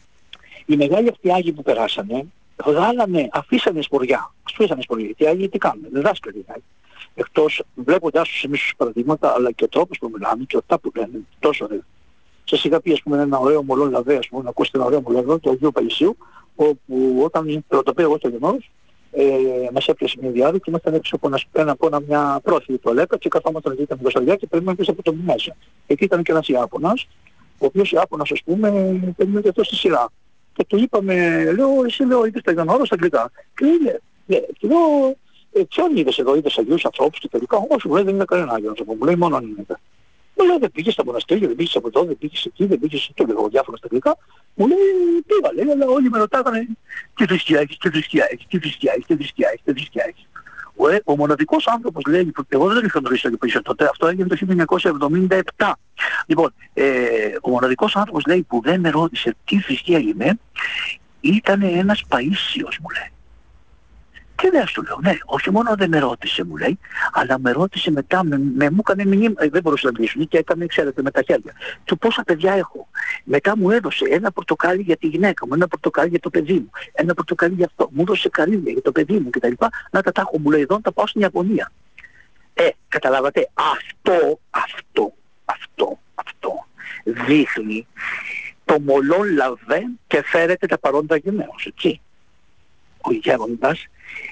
Οι μεγάλοι αυτοί Άγιοι που περάσανε, βγάλανε, αφήσανε σποριά. Αφήσανε σποριά. Γιατί οι Άγιοι τι κάνουν, δεν δάσκαλοι οι Άγιοι. Εκτός βλέποντάς τους εμείς τους παραδείγματα, αλλά και ο τρόπος που μιλάμε και αυτά που λένε, τόσο ωραίο. Σας είχα πει, ας πούμε, ένα ωραίο μολό λαβέ, ας πούμε, να ακούσετε ένα ωραίο μολό του Αγίου Παϊσίου, όπου όταν πρωτοπήρα εγώ στο Γενόρος, ε, μας έπιασε μια διάδικη και ήμασταν έξω από ένα, ένα, από ένα, μια πρόθυμη τουαλέτα και καθόμασταν εκεί με το σαριά και περίμεναν πίσω από το μέσα. Εκεί ήταν και ένας Ιάπωνας, ο οποίος Ιάπωνας, ας πούμε, περίμενε και αυτό στη σειρά. Και του είπαμε, λέω, εσύ λέω, είδες τα Γιαννόρα στα αγγλικά. Και λέει, ναι, και λέω, ε, ποιον είδες εδώ, είδες Αγίους ανθρώπους και τελικά. Όχι, μου λέει, δεν είναι κανένα Άγιο άνθρωπο, μου λέει, μόνο αν είναι. Μου λέει, δεν πήγες στα μοναστήρια, δεν πήγες από εδώ, δεν πήγες εκεί, δεν πήγες εκεί, λέω διάφορα στα αγγλικά. Μου λέει, πήγα, λέει, αλλά όλοι με ρωτάγανε, τι θρησκεία έχεις, τι θρησκεία έχεις, τι θρησκεία έχεις, τι θρησκεία έχεις, τι θρησκεία έχεις. Ο, ε, ο μοναδικός άνθρωπος λέει, που εγώ δεν είχα γνωρίσει το πίσω τότε, αυτό έγινε το χίλια εννιακόσια εβδομήντα επτά. Λοιπόν, ε, ο μοναδικός άνθρωπος λέει που δεν με ρώτησε τι θρησκεία είμαι, ήταν ένας Παΐσιος, μου λέει. Και δεν σου λέω, ναι, όχι μόνο δεν με ρώτησε, μου λέει, αλλά με ρώτησε μετά, με, με μου έκανε μηνύμα, ε, δεν μπορούσε να μιλήσει και έκανε, ξέρετε, με τα χέρια. Του πόσα παιδιά έχω. Μετά μου έδωσε ένα πορτοκάλι για τη γυναίκα μου, ένα πορτοκάλι για το παιδί μου, ένα πορτοκάλι για αυτό. Μου έδωσε καρύδια για το παιδί μου κτλ. Να τα τάχω, μου λέει, εδώ να τα πάω στην Ιαπωνία. Ε, καταλάβατε, αυτό, αυτό, αυτό, αυτό δείχνει το μολόν λαβέ και φέρεται τα παρόντα γενναίως, έτσι. Ο γέροντας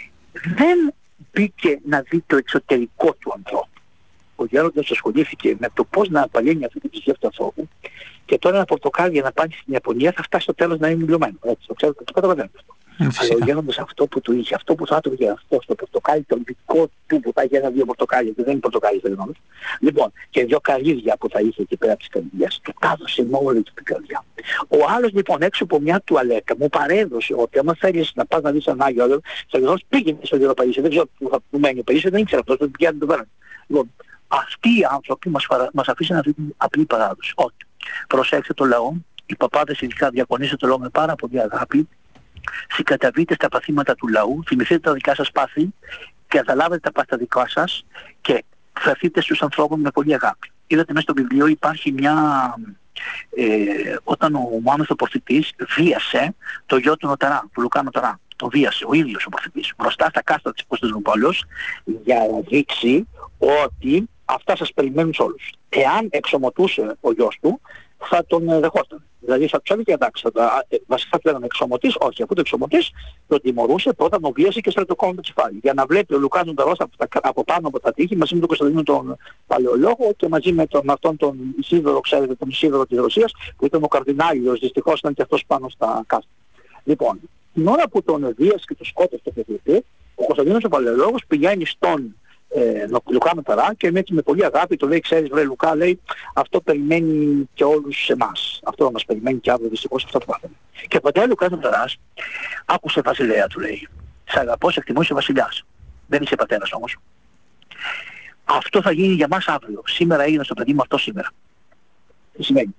δεν μπήκε να δει το εξωτερικό του ανθρώπου. Ο γέροντας ασχολήθηκε με το πώς να απαλύνει αυτή την ψυχή αυτού του ανθρώπου και τώρα ένα πορτοκάλι για να πάει στην Ιαπωνία θα φτάσει στο τέλος να είναι μιλωμένο. Έτσι, το ξέρω, το καταλαβαίνετε αυτό. Αλλά ο γέροντας αυτό που του είχε, αυτό που θα του είχε αυτό στο πορτοκάλι, το δικό του που θα είχε ένα-δύο πορτοκάλια, δεν είναι πορτοκάλι στο γέροντας. Λοιπόν, και δύο καρύδια που θα είχε εκεί πέρα από τις καρδιές, του τα έδωσε με όλη του την καρδιά. Ο άλλος λοιπόν έξω από μια τουαλέτα μου παρέδωσε ότι άμα θέλεις να πας να δεις έναν Άγιο Άγιο, θα γεγονός πήγαινε στο Άγιο Παΐσιο, δεν ξέρω που μένει ο Παΐσιο, δεν ήξερα αυτός, δεν πηγαίνει το πέραν. Λοιπόν, αυτοί οι άνθρωποι μας, μας αφήσαν αυτή την απλή παράδοση. Ότι προσέξτε το λαό, οι παπάδες ειδικά διακονίστε το λόγο με πάρα πολύ αγάπη, συγκαταβείτε στα παθήματα του λαού, θυμηθείτε τα δικά σας πάθη, καταλάβετε τα πάθη τα δικά σας και φερθείτε στους ανθρώπους με πολύ αγάπη. Είδατε μέσα στο βιβλίο υπάρχει μια... Ε, όταν ο Μωάμεθ ο προφητής βίασε το γιο του Νοταρά, του Λουκά Νοταρά. Το βίασε ο ίδιος ο προφητής μπροστά στα κάστρα της Κωνσταντινούπολης για να δείξει ότι αυτά σας περιμένουν σε όλους. Εάν εξομοτούσε ο γιος του θα τον ε, δεχόταν. Δηλαδή θα τους έλεγε εντάξει, θα, ε, βασικά θα λέγανε εξομωτής, όχι, αφού το εξομωτής τον τιμωρούσε, πρώτα τον βίασε και στρατοκόμμα το κεφάλι. Για να βλέπει ο Λουκάς Νοταρός από, από πάνω από τα τείχη μαζί με τον Κωνσταντίνο τον Παλαιολόγο και μαζί με τον, αυτόν τον Ισίδωρο, ξέρετε, τον Ισίδωρο της Ρωσίας που ήταν ο καρδινάλιος, δυστυχώς ήταν και αυτός πάνω στα κάστρα. Λοιπόν, την ώρα που τον βίασε και τον σκότωσε το παιδί, ο Κωνσταντίνος ο Παλαιολόγος πηγαίνει στον Ε, Λουκά Νοταρά και έτσι με πολύ αγάπη το λέει, ξέρεις βρε Λουκά, λέει, αυτό περιμένει και όλους εμάς. Αυτό θα μας περιμένει και αύριο, δυστυχώς αυτό το πάθαμε. Και ποτέ ο Λουκάς Νοταράς άκουσε βασιλέα, του λέει. Σε αγαπώ, σε εκτιμώ, είσαι βασιλιάς. Δεν είσαι πατέρας όμως. Αυτό θα γίνει για μας αύριο. Σήμερα έγινε στο παιδί μου αυτό σήμερα. Τι σημαίνει?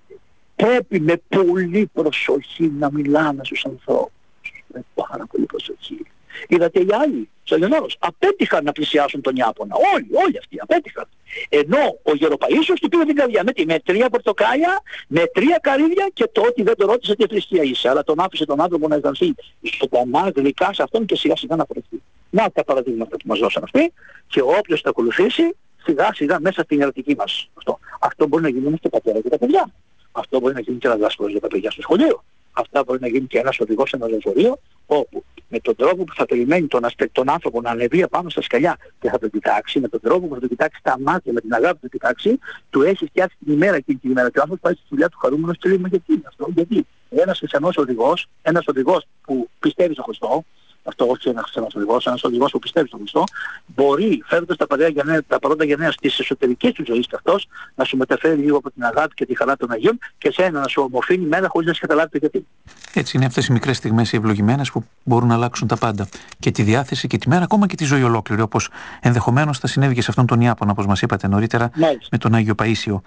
Πρέπει με πολύ προσοχή να μιλάμε στους ανθρώπους. Με πάρα πολύ προσοχή. Είδατε οι άλλοι, Σαλενόρος, απέτυχαν να πλησιάσουν τον Ιάπωνα. Όλοι, όλοι αυτοί απέτυχαν. Ενώ ο Γεροπαΐσιος του πήρε την καρδιά με, με τρία πορτοκάλια, με τρία καρύδια και το ότι δεν τον ρώτησε τι θρησκεία είσαι. Αλλά τον άφησε τον άνθρωπο να αισθανθεί ζωντανά, γλυκά σε αυτόν και σιγά σιγά να προωθεί. Να τα παραδείγματα που μας δώσαν αυτοί και όποιος τα ακολουθήσει σιγά σιγά μέσα στην ερωτική μας. Αυτό, αυτό μπορεί να γίνει και πατέρα και τα παιδιά. Αυτό μπορεί να γίνει και ένας δάσκαλος για τα παιδιά στο σχολείο. Αυτά μπορεί να γίνει και ένας οδηγός σε ένα λεωφορείο, όπου με τον τρόπο που θα περιμένει τον, αστε, τον άνθρωπο να ανεβεί πάνω στα σκαλιά και θα τον κοιτάξει, με τον τρόπο που θα τον κοιτάξει τα μάτια, με την αγάπη που θα τον κοιτάξει, του έχει φτιάξει την ημέρα εκείνη την ημέρα. Και ο άνθρωπος πάει στη δουλειά του χαρούμενος και λέει, μα γιατί είναι αυτό, γιατί. Ένας χριστιανός οδηγός, ένας οδηγός που πιστεύει στον Χριστό, αυτό όχι ένας χριστιανός οδηγός, ένας οδηγός που πιστεύει στον Χριστό, μπορεί φέροντας τα, τα παρόντα γενναία της εσωτερικής του ζωής και αυτός να σου μεταφέρει λίγο από την αγάπη και τη χαρά των Αγίων και σε ένα να σου ομοφύνει μέρα χωρίς να σε καταλάβει το γιατί. Έτσι είναι αυτές οι μικρές στιγμές οι ευλογημένες που μπορούν να αλλάξουν τα πάντα. Και τη διάθεση και τη μέρα, ακόμα και τη ζωή ολόκληρη. Όπως ενδεχομένως θα συνέβη και σε αυτόν τον Ιάπωνα, όπως μας είπατε νωρίτερα, Μάλιστα. με τον Άγιο Παΐσιο.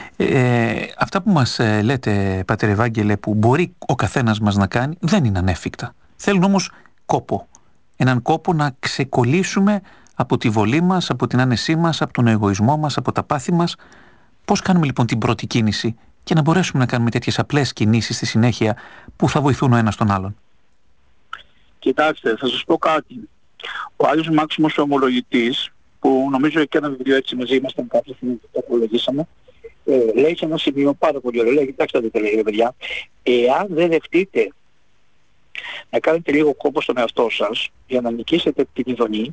Ε, αυτά που μας ε, λέτε, Πατέρ Ευάγγελε, που μπορεί ο καθένας μας να κάνει, δεν είναι ανέφικτα. Θέλουν όμως κόπο. Έναν κόπο να ξεκολλήσουμε από τη βολή μας, από την άνεσή μας, από τον εγωισμό μας, από τα πάθη μας. Πώς κάνουμε λοιπόν την πρώτη κίνηση και να μπορέσουμε να κάνουμε τέτοιες απλές κινήσεις στη συνέχεια που θα βοηθούν ο ένας τον άλλον? Κοιτάξτε, θα σας πω κάτι. Ο Άγιος Μάξιμος ο Ομολογητής, που νομίζω και ένα βιβλίο έτσι μαζί ήμασταν κάποια στιγμή που το απολογήσαμε, ε, λέει σε ένα σημείο πάρα πολύ ωραίο. Λέει, κοιτάξτε τι λέει, παιδιά, εάν δεν δεχτείτε να κάνετε λίγο κόπο στον εαυτό σας για να νικήσετε την ειδονή,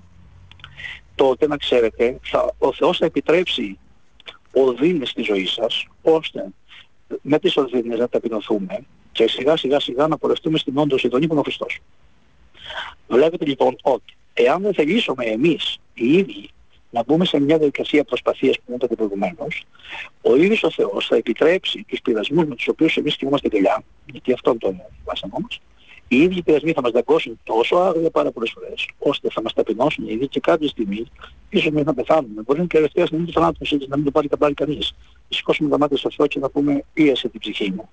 τότε να ξέρετε, θα, ο Θεός θα επιτρέψει οδύνες στη ζωή σας, ώστε με τις οδύνες να ταπεινωθούμε και σιγά σιγά σιγά να πορευτούμε στην όντως ειδονή που είναι ο Χριστός. Βλέπετε λοιπόν ότι εάν δεν θελήσουμε εμείς οι ίδιοι να μπούμε σε μια διαδικασία προσπαθίας που είπατε προηγουμένως, ο ίδιος ο Θεός θα επιτρέψει τους πειρασμούς με τους οποίους εμείς κοιμόμαστε τελειά, γιατί αυτόν τον βάσαμε όμως, οι ίδιοι πειρασμοί θα μας δαγκώσουν τόσο άγρια πάρα πολλές φορές, ώστε θα μας ταπεινώσουν ήδη και κάποια στιγμή, ίσως μέχρι να πεθάνουμε. Μπορεί να είναι και τελευταία στιγμή του θανάτου, να μην το πάρει καμπάρι κανείς. Να σηκώσουμε τα μάτια στο Θεό και να πούμε, πίεσε την ψυχή μου,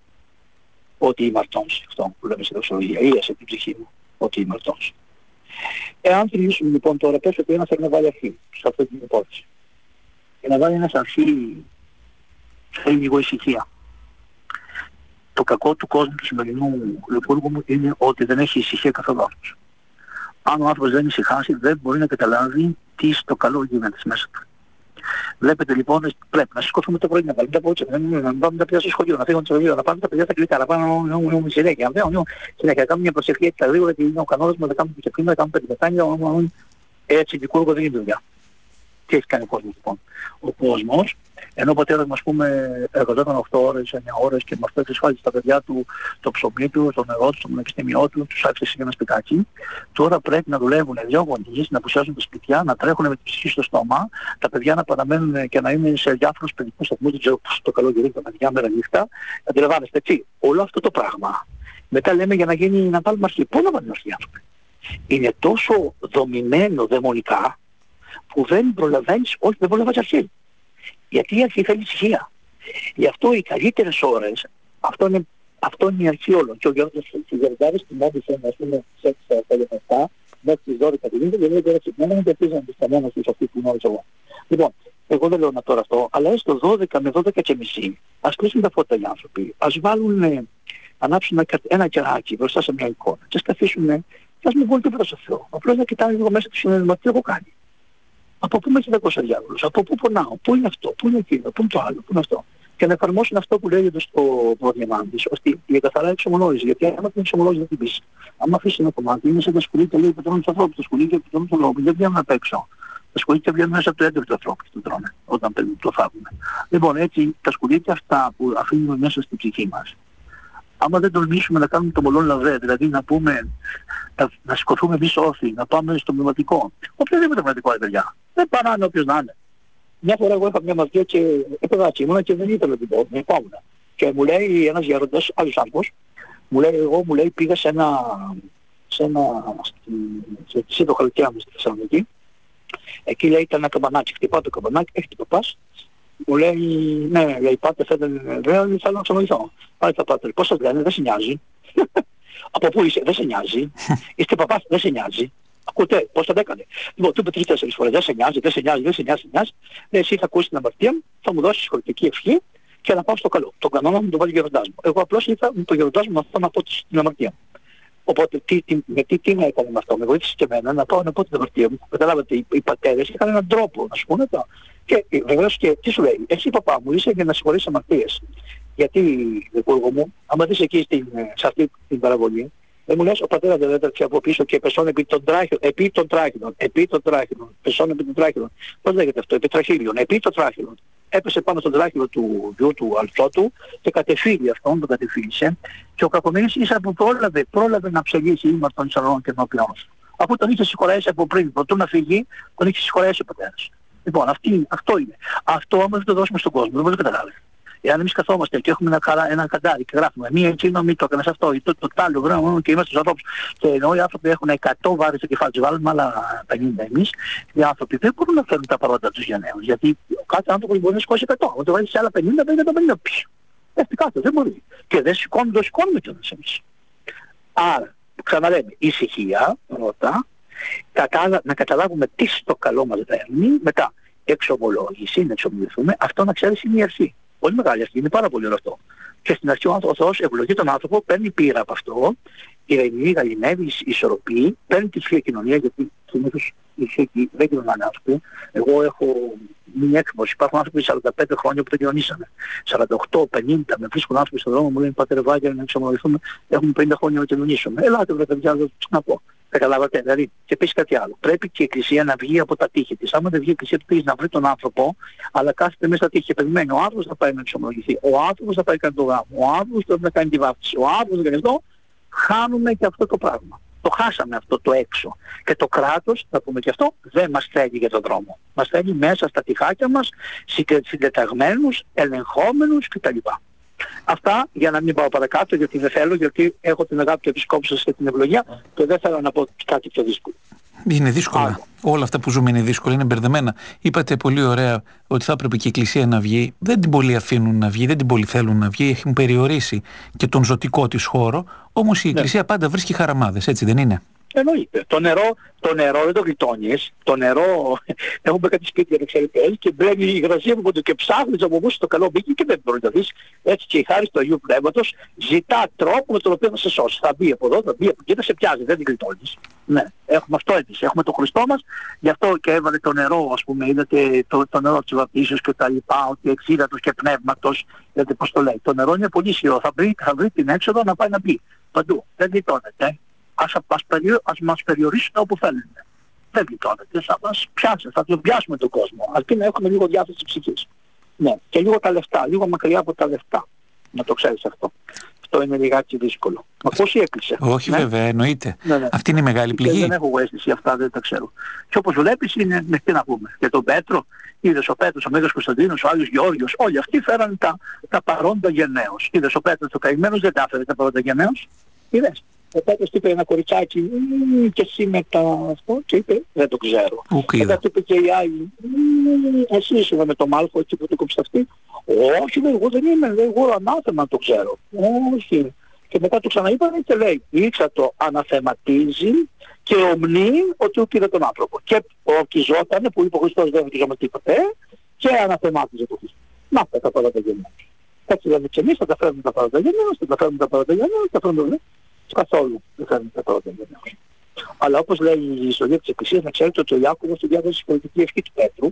ότι είμαι αρτώνση. Αυτό που λέμε στη δοξολογία, πίεσε την ψυχή μου, ότι είμαι αρτώνση. Εάν θυμίσουμε λοιπόν τώρα, πες ότι ένας θέλει να βάλει αρχή σε αυτή την υπόθεση. Και να βάλει ένας αρχή, θέλει λίγο ησυχία. Το κακό του κόσμου του σημερινού λειτουργού μου είναι ότι δεν έχει ησυχία καθόλου άνθρωπος. Αν ο άνθρωπος δεν ησυχάσει, δεν μπορεί να καταλάβει τι στο καλό γίνεται μέσα του. Βλέπετε λοιπόν, πρέπει να σηκωθούμε το πρωί, να βάλουμε τα πόδια, να πάμε τα παιδιά στο σχολείο, να φύγουν στο σχολείο, να πάμε τα παιδιά στα κλικά, να πάμε συνέχεια. Συνέχεια, να κάνουμε μια προσευχή έτσι τα λίγο, γιατί είναι ο κανόνας μας, να κάνουμε προσευχή, να κάνουμε πεντηκατάνια, έτσι δικούργο δεν είναι δουλειά. Τι έχει κάνει ο κόσμος λοιπόν? Ο κόσμος, ενώ ο πατέρας μας πούμε εργαζόταν οκτώ ώρες, εννιά ώρες και με αυτό εξασφάλισε στα παιδιά του το ψωμί του, το νερό του, το πανεπιστήμιό του, τους άφησε σε ένα σπιτάκι. Τώρα πρέπει να δουλεύουν δύο γονείς, να απουσιάζουν τα σπιτιά, να τρέχουν με τη ψυχή στο στόμα, τα παιδιά να παραμένουν και να είναι σε διάφορους παιδικούς σταθμούς, δεν ξέρω πώς το καλό γυρίζει τα παιδιά μέρα νύχτα. Αντιλαμβάνεστε έτσι, όλο αυτό το πράγμα. Μετά λέμε για να γίνει να βάλουμε αρχή. Πού να βάλουμε αρχή άνθρωποι? Είναι τόσο δομημένο δαιμονικά, που δεν προλαβαίνεις, όχι δεν προλαβαίνεις αρχή. Γιατί η αρχή θέλει ησυχία. Γι' αυτό οι καλύτερες ώρες Αυτό είναι, αυτό είναι η αρχή όλων. Και ο Γιώργος και οι Γερμανοί τιμώρησαν, ας πούμε, στις έξι τα λεπτά μέχρι τις δώδεκα τη νύχτα, γιατί δεν ξυπνάνε και πήγαν τις κανόνες τους αυτοί που γνώρισα εγώ. Λοιπόν, εγώ δεν λέω να τώρα αυτό, αλλά έστω δώδεκα με δώδεκα και μισή, ας κλείσουν τα φώτα οι άνθρωποι, ας βάλουν, ε, ανάψουν ένα, ένα κεράκι μπροστά σε μια εικόνα, και ας καθίσουν, και ας μην βγουν τίποτα στο Θεό. Απλώς να κοιτάνε λίγο μέσα του συνέδριμα, τι έχω κάνει. Από πού με έχει δέκοσα διάβολος, από πού πονάω, πού είναι αυτό, πού είναι εκείνο, πού είναι το άλλο, πού είναι αυτό. Και να εφαρμόσουν αυτό που λέγεται στο Διαμάντης, ότι η καθαρά εξομολόγηση. Γιατί άμα την εξομολόγηση δεν την πεις, άμα αφήσεις ένα κομμάτι, είναι σαν τα σκουλίκια λέει πετρώνουν τους ανθρώπους, τα σκουλίκια πετρώνουν τους ανθρώπους, δεν βγαίνουν απ' έξω. Τα σκουλίκια βγαίνουν μέσα από το έντροπο του ανθρώπου και το τρώνε, όταν το φάγουμε. Λοιπόν, έτσι τα σκουλίκια αυτά που αφήνουμε μέσα στην ψυχή μας, άμα δεν τολμήσουμε να κάνουμε το μολόν λαβέ, δηλαδή να πούμε, να, να σηκωθούμε εμείς όρθιοι, να πάμε στο πνευματικό, οποιοδήποτε πνευματικό, ρε παιδιά, δεν παράνε όποιος να είναι. Μια φορά εγώ είχα μια μαθητεία και παιδάκι ήμουνα και δεν ήθελα να την πω, με πάωνα. Και μου λέει ένας γέροντας, άλλος άνθρωπος, μου λέει, εγώ μου λέει πήγα σε ένα, σε ένα, σε σύντο χαλκιά μου στη Θεσσαλονίκη. Εκεί λέει ήταν ένα καμπανάκι, χτυπάω το καμπανάκι, έχει την παπάς. Μου λέει, ναι, λέει, πάτε, θέλετε, δεν θέλω να ξαμολυθώ. Πάλι τα πάτε, πώς σας λένε, δεν σε νοιάζει. Από πού είσαι, δεν σε νοιάζει. Είστε παπάς, δεν σε νοιάζει. Ακούτε, πώς θα το έκανε. Λοιπόν, του είπε τρεις-τέσσερις φορές, δεν σε νοιάζει, δεν σε νοιάζει, δεν σε νοιάζει, δεν σε νοιάζει. Λέει, εσύ θα ακούσεις την αμαρτία μου, θα μου δώσεις συγχωρητική ευχή και να πάω στο καλό. Τον κανόνα μου τον βάλει ο γεροντάς μου. Εγώ απλώς ήρθα με τον γεροντάς μου να πω την αμαρτία μου. Οπότε τι, τι, με τι, τι να έκανε με αυτό, με βοήθησε και εμένα να πάω να πω την αμαρτία μου. Καταλάβατε, οι, οι πατέρες είχαν έναν τρόπο να σου πούνε το. Και βεβαίως και τι σου λέει, εσύ παπά μου είσαι για να συγχωρήσεις αμαρτίες. Γιατί, Υπουργό μου, άμα δεις εκεί στην, σε αυτή την παραβολή, δεν μου λες ο πατέρας δεν έτρεξε από πίσω και πεσόν επί των τράχυλων, επί των τράχυλων, επί των τράχυλων, πεσόν επί των τράχυλων. Πώς λέγεται αυτό, επί τραχύλιων, επί των τράχυλων. Έπεσε πάνω στον τράχυλο του γιου του αλφότου και κατεφύγει αυτόν, τον κατεφύγησε. Και ο κακομοίρης ίσα που πρόλαβε, πρόλαβε να ψελίσει ήμουν των Ισραήλων και ενώπιον σου. Αφού τον είχε συγχωρέσει από πριν, προτού να φύγει, τον είχε συγχωρέσει ο πατέρας. Λοιπόν, αυτή, αυτό είναι. Αυτό όμως δεν το δώσουμε στον κόσμο, δεν μπορεί να καταλάβει. Εάν εμείς καθόμαστε και έχουμε ένα, χαρά, ένα καντάρι και γράφουμε μία εκείνο, μη το έκανες αυτό ή το, το, το άλλο, γράφουμε και είμαστε στους ανθρώπους. Και ενώ οι άνθρωποι έχουν εκατό βάρη στο κεφάλι τους, βάλουμε άλλα πενήντα εμείς, οι άνθρωποι δεν μπορούν να φέρουν τα παρόντα τους για νέους. Γιατί κάθε άνθρωπος μπορεί να σηκώσει εκατό. Όταν το βάλεις σε άλλα πενήντα, δεν είναι το πενήντα πίσω. Πέφτει κάτω, δεν μπορεί. Και δεν σηκώνουμε, το σηκώνουμε κιόλας εμείς. Άρα, ξαναλέμε, ησυχία, πρώτα, κατάλα, να καταλάβουμε τι στο καλό μας δέρνει, μετά εξομολόγηση, να εξομολογηθούμε, αυτό να ξέρεις είναι η αρχή. Πολύ μεγάλη αυτή, είναι πάρα πολύ ωραίο αυτό. Και στην αρχή ο Θεός ευλογεί τον άνθρωπο, παίρνει πείρα από αυτό, ειρηνεύει, γαληνεύει, ισορροπεί, παίρνει τη θεία κοινωνία, γιατί συνήθως οι θείοι δεν κοινωνάνε άνθρωποι. Εγώ έχω μια έκμωση, υπάρχουν άνθρωποι σαράντα πέντε χρόνια που δεν κοινωνήσανε. σαράντα οκτώ πενήντα, με βρίσκουν άνθρωποι στον δρόμο, μου λένε Πάτερ Βάγγελ να εξομολογηθούμε, έχουμε πενήντα χρόνια να κοινωνήσουμε. Ελάτε βρε παιδιά, θα να πω. Καταλάβατε, δηλαδή, και επίσης κάτι άλλο. Πρέπει και η Εκκλησία να βγει από τα τείχη της. Άμα δεν βγει η Εκκλησία του να βρει τον άνθρωπο, αλλά κάθεται μέσα στα τείχη και περιμένει. Ο άνθρωπος θα πάει να εξομολογηθεί. Ο άνθρωπος θα πάει να κάνει το γάμο. Ο άνθρωπος πρέπει να κάνει τη βάφτιση. Ο άνθρωπος θα κάνει αυτό. Χάνουμε και αυτό το πράγμα. Το χάσαμε αυτό το έξω. Και το κράτος, θα πούμε και αυτό, δεν μας θέλει για τον δρόμο. Μας θέλει μέσα στα τυχάκια μας, συντεταγμένους, ελεγχόμενους κτλ. Αυτά για να μην πάω παρακάτω, γιατί δεν θέλω, γιατί έχω την αγάπη του επισκόπου σας και την ευλογία και δεν θέλω να πω κάτι πιο δύσκολο. Είναι δύσκολα. Άρα. Όλα αυτά που ζούμε είναι δύσκολα, είναι μπερδεμένα. Είπατε πολύ ωραία ότι θα έπρεπε και η Εκκλησία να βγει. Δεν την πολύ αφήνουν να βγει, δεν την πολύ θέλουν να βγει. Έχουν περιορίσει και τον ζωτικό της χώρο. Όμως η Εκκλησία ναι. πάντα βρίσκει χαραμάδες, έτσι δεν είναι? Εννοείται. Το νερό, το νερό δεν το γλιτώνεις. Το νερό, έχουμε κάτι σπίτια να ξέρετε, και μπαίνει η υγρασία από το και ψάχνεις από πού το καλό μπήκε και δεν μπορεί να δεις. Έτσι και η χάρη του Αγίου Πνεύματος ζητά τρόπο με τον οποίο θα σε σώσει. Θα μπει από εδώ, θα μπει από εκεί, θα σε πιάζει, δεν την γλιτώνεις. Ναι, έχουμε αυτό έτσι. Έχουμε το Χριστό μας, γι' αυτό και έβαλε το νερό, ας πούμε, είδατε το, το νερό της βαπτίσεως και τα λοιπά, ότι εξίδατος και πνεύματος, είδατε πώς το λέει. Το νερό είναι πολύ ισχυρό, θα βρει, θα βρει την έξοδο να πάει να μπει. Παντού, δεν γλιτώνεται. Ας, ας, περιο, ας μας περιορίσουν όπου θέλουν. Δεν γλιτώνεται, θα μας πιάσει, θα τον πιάσουμε τον κόσμο. Αρκεί να έχουμε λίγο διάθεση ψυχής. Ναι, και λίγο τα λεφτά, λίγο μακριά από τα λεφτά. Να το ξέρεις αυτό. Αυτό είναι λιγάκι δύσκολο. Μα πώς έκλεισε. Όχι ναι. βέβαια, εννοείται. Ναι, ναι. Αυτή είναι η μεγάλη πληγή. Δεν έχω αίσθηση, αυτά δεν τα ξέρω. Και όπως βλέπεις είναι, με τι να πούμε. Για τον Πέτρο, είδες ο Πέτρος, ο Μέγας Κωνσταντίνος, ο Άγιος Γεώργιος, όλοι αυτοί φέραν τα, τα παρόντα γενναίος. Είδες ο Πέτρος ο καημένος δεν τα έφερε τα παρόντα γενναίος. Είδες. Ο Πέτρος του είπε ένα κοριτσάκι, και εσύ μετά αυτό, και είπε, δεν το ξέρω. Μετά του είπε και η άλλη, εσύ ήσουν με το Μάλφο εκεί που του κόψε αυτή. Όχι, λέει, εγώ δεν είμαι, λέει, εγώ ανάθεμα το ξέρω. Όχι. Και μετά του ξαναείπανε και λέει, ήξα το αναθεματίζει και ομνεί ότι ο πήρε τον άνθρωπο. Και ορκιζότανε που είπε ο Χριστός δεν ορκιζόμαστε ποτέ και αναθεμάτιζε το Χριστό. Να τα παρόντα γενναίους. Έτσι δηλαδή και εμείς θα τα φέρουμε τα παρόντα γενναίους, θα τα φέρουμε τα παρόντα γενναίους, θα τα φέρουμε καθόλου δεν φέρνουμε τα παρόντα γενναίους. Αλλά όπως λέει η ιστορία της Εκκλησίας, να ξέρετε ότι ο Ιάκωβος του διάβασε η πολιτική ευχή του Πέτρου,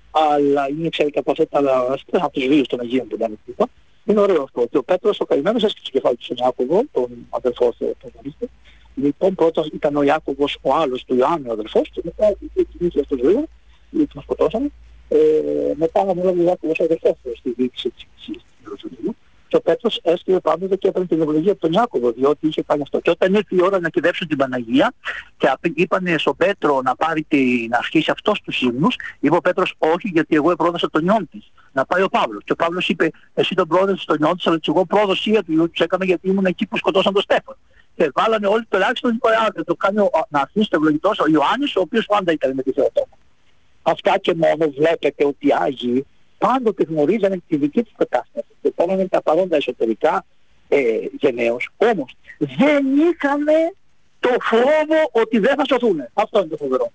αλλά είναι ξέρετε από αυτά τα από τους βίους των Αγίων που λένε τίποτα. Είναι ωραίο αυτό, ότι ο Πέτρος ο καημένος έσκυψε το κεφάλι του στον Ιάκωβο, τον αδελφό του Πέτρου. Λοιπόν, πρώτα ήταν ο Ιάκωβος ο άλλος του Ιωάννου ο αδελφός και μετά είχε κινήσει αυτό το ζωή, γιατί τον σκοτώσανε. Ε, μετά να μιλάμε ο Ιάκωβος ο αδελφός στη διοίκηση της Εκκλησίας του Ιερουσαλήμου. Και ο Πέτρος έσκυβε πάντοτε και έπαιρνε την ευλογία από τον Ιάκωβο, διότι είχε κάνει αυτό. Και όταν ήρθε η ώρα να κυδεύσουν την Παναγία και είπανε στον Πέτρο να πάρει την, να αρχίσει αυτός τους ύμνους, είπε ο Πέτρος όχι, γιατί εγώ πρόδωσα τον νιόν της. Να πάει ο Παύλος. Και ο Παύλος είπε, εσύ τον πρόδωσες τον νιόν της, αλλά εγώ πρόδοσία του γιου τους έκανα γιατί ήμουν εκεί που σκοτώσαν τον Στέφανο. Και βάλανε όλοι τουλάχιστον το κάνει να αρχίσει το ευλογητός ο Ιωάννης, ο οποίος πάντα ήταν με τη Θεοτόκο. Αυτά και μόνο βλέπετε ότι οι Άγιοι πάντοτε γνωρίζανε τη δική τους κατάσταση και πέρανε τα παρόντα εσωτερικά ε, γενναίως. Όμως δεν είχαν το φόβο ότι δεν θα σωθούν. Αυτό είναι το φοβερό.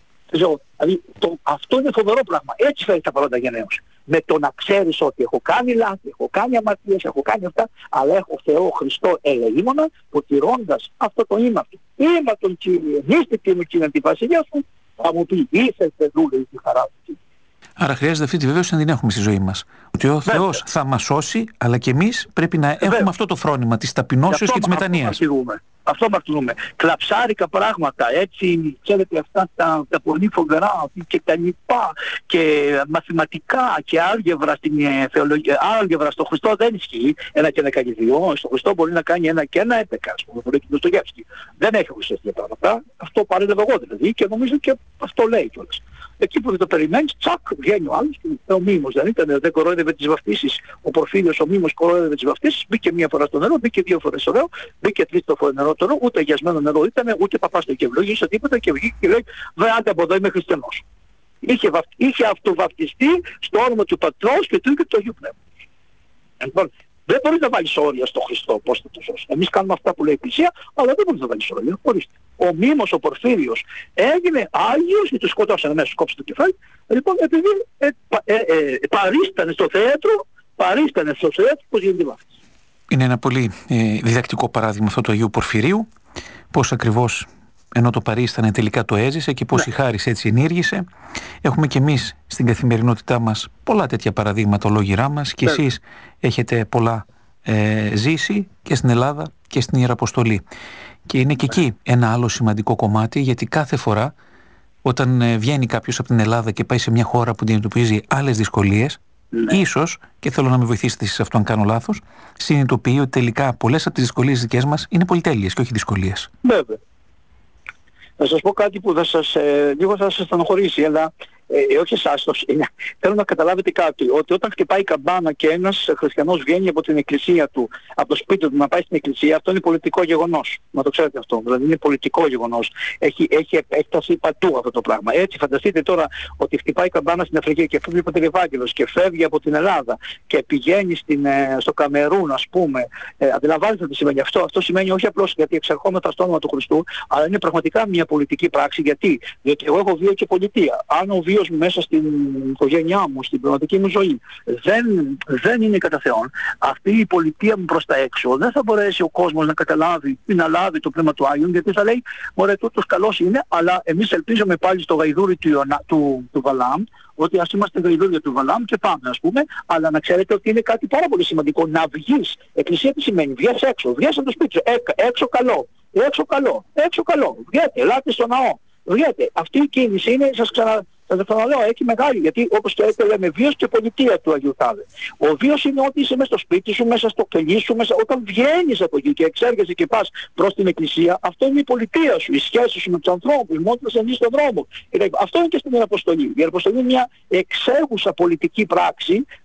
Δηλαδή το, αυτό είναι φοβερό πράγμα. Έτσι φέρει τα παρόντα γενναίως. Με το να ξέρεις ότι έχω κάνει λάθη, έχω κάνει αμαρτίες, έχω κάνει αυτά, αλλά έχω Θεό Χριστό ελεήμονα που τηρώντας αυτό το ίμα του. Είμαι τον Κύριε, νύστηκε μου Κύριε τη βασιλεία σου, θα μου πει ήρθε δούλε τη χαρά του. Άρα χρειάζεται αυτή τη βεβαίωση να την έχουμε στη ζωή μας. Ότι ο Θεός θα μας σώσει, αλλά και εμείς πρέπει να έχουμε Βέβαια. αυτό το φρόνημα της ταπεινώσεως και της μετανοίας. Αυτό μαρτυρούμε. Κλαψάρικα πράγματα, έτσι, ξέρετε αυτά τα, τα πολύ φοβερά και τα λοιπά και μαθηματικά και άλγευρα στην θεολογία, άλγευρα στο Χριστό δεν ισχύει. Ένα και ένα κάνει δύο, στο Χριστό μπορεί να κάνει ένα και ένα έπαικα, ας πούμε, μπορεί και το Γεύσκι. Δεν έχει ο Χριστός τέτοια πράγματα. Αυτό παρέλαβα εγώ δηλαδή και νομίζω και αυτό λέει κιόλας. Εκεί που δεν το περιμένεις, τσακ, βγαίνει ο άλλος και ο Μήμος δεν ήταν, δεν κορόιδευε τις βαφτίσεις. Ο Πορφύριος ο Μήμος κορόιδευε τις βαφτίσεις, μπήκε μία φορά στο νερό, μπήκε δύο φορές στο νερό, μπήκε τρίτο φορά νερό το νερό, ούτε αγιασμένο νερό ήταν, ούτε παπάς το είχε ευλογήσει, τίποτα και βγήκε και λέει, βρε άντε από εδώ είμαι χριστιανός. Είχε, βαφ... είχε αυτοβαπτιστεί στο όνομα του Πατρός και του Υιού και του Αγίου Πνεύματος. Λοιπόν, δεν μπορείς να βάλεις όρια στο Χριστό, πώς θα το σώσεις. Εμείς κάνουμε αυτά που λέει η Εκκλησία, αλλά δεν μπορείς να βάλεις όρια. Ορίστε. Ο Μήμος, ο Πορφύριος, έγινε Άγιος και του σκοτώσανε μέσα, σκόψε το κεφάλι. Λοιπόν, επειδή ε, ε, ε, ε, παρίστανε στο θέατρο, παρίστανε στο θέατρο, πώς γίνεται η βάφτιση. Είναι ένα πολύ ε, διδακτικό παράδειγμα αυτό του Αγίου Πορφυρίου, πώς ακριβώς ενώ το παρίστανε τελικά το έζησε και πώς ναι. η χάρις έτσι ενήργησε. Έχουμε και εμείς στην καθημερινότητά μας πολλά τέτοια παραδείγματα ολόγυρά μας και ναι. εσείς έχετε πολλά ε, ζήσει και στην Ελλάδα και στην Ιεραποστολή. Και είναι και εκεί ένα άλλο σημαντικό κομμάτι, γιατί κάθε φορά όταν ε, βγαίνει κάποιος από την Ελλάδα και πάει σε μια χώρα που αντιμετωπίζει άλλες δυσκολίες, ναι. ίσως, και θέλω να με βοηθήσετε σε αυτό αν κάνω λάθος, συνειδητοποιεί ότι τελικά πολλές από τις δυσκολίες δικές μας είναι πολυτέλειες και όχι δυσκολίες. Βέβαια. Θα σας πω κάτι που θα σας, ε, λίγο θα σας στενοχωρήσει, αλλά ε, όχι εσάς, θέλω να καταλάβετε κάτι, ότι όταν χτυπάει η καμπάνα και ένας χριστιανός βγαίνει από την εκκλησία του, από το σπίτι του να πάει στην εκκλησία, αυτό είναι πολιτικό γεγονός. Να το ξέρετε αυτό, δηλαδή είναι πολιτικό γεγονός. Έχει, έχει επέκταση παντού αυτό το πράγμα. Έτσι φανταστείτε τώρα ότι χτυπάει η καμπάνα στην Αφρική και φεύγει από την Ευάγγελος και φεύγει από την Ελλάδα και πηγαίνει στην, ε, στο Καμερούν, ας πούμε. Ε, αντιλαμβάνεστε τι σημαίνει αυτό. Αυτό σημαίνει όχι απλώς γιατί εξερχόμεθα στο όνομα του Χριστού, αλλά είναι πραγματικά μια πολιτική πράξη. Γιατί? Διότι εγώ έχω βίο και πολιτεία. Αν ο βίος μου μέσα στην οικογένειά μου, στην πραγματική μου ζωή δεν, δεν είναι κατά Θεόν, αυτή η πολιτεία μου προς τα έξω δεν θα μπορέσει ο κόσμος να καταλάβει ή να λάβει το Πνεύμα του Άγιον, γιατί θα λέει μωρέ τούτος καλός είναι, αλλά εμείς ελπίζουμε πάλι στο γαϊδούρι του, του, του Βαλάμ, ότι ας είμαστε γαϊδούρια του Βαλάμ και πάμε ας πούμε, αλλά να ξέρετε ότι είναι κάτι πάρα πολύ σημαντικό να βγεις. Εκκλησία τι σημαίνει? Βγες έξω, βγες από το σπίτι σου, Έ, έξω καλό, έξω καλό, έξω καλό, βγαίνετε, ελάτε στο ναό, βγαίνετε. Αυτή η κίνηση είναι, σας ξανα... Θα το ξαναλέω, έχει μεγάλη, γιατί όπως και λέτε λέμε βίος και πολιτεία του Αγίου Τάδε. Ο βίος είναι ότι είσαι μέσα στο σπίτι σου, μέσα στο κελί σου, μέσα... όταν βγαίνεις από εκεί και εξέρχεσαι και πας προς την εκκλησία, αυτό είναι η πολιτεία σου, η σχέση σου με τους ανθρώπους, μόνο να σε στον δρόμο. Αυτό είναι και στην Ιεραποστολή. Η Ιεραποστολή είναι μια εξέχουσα πολιτική πράξη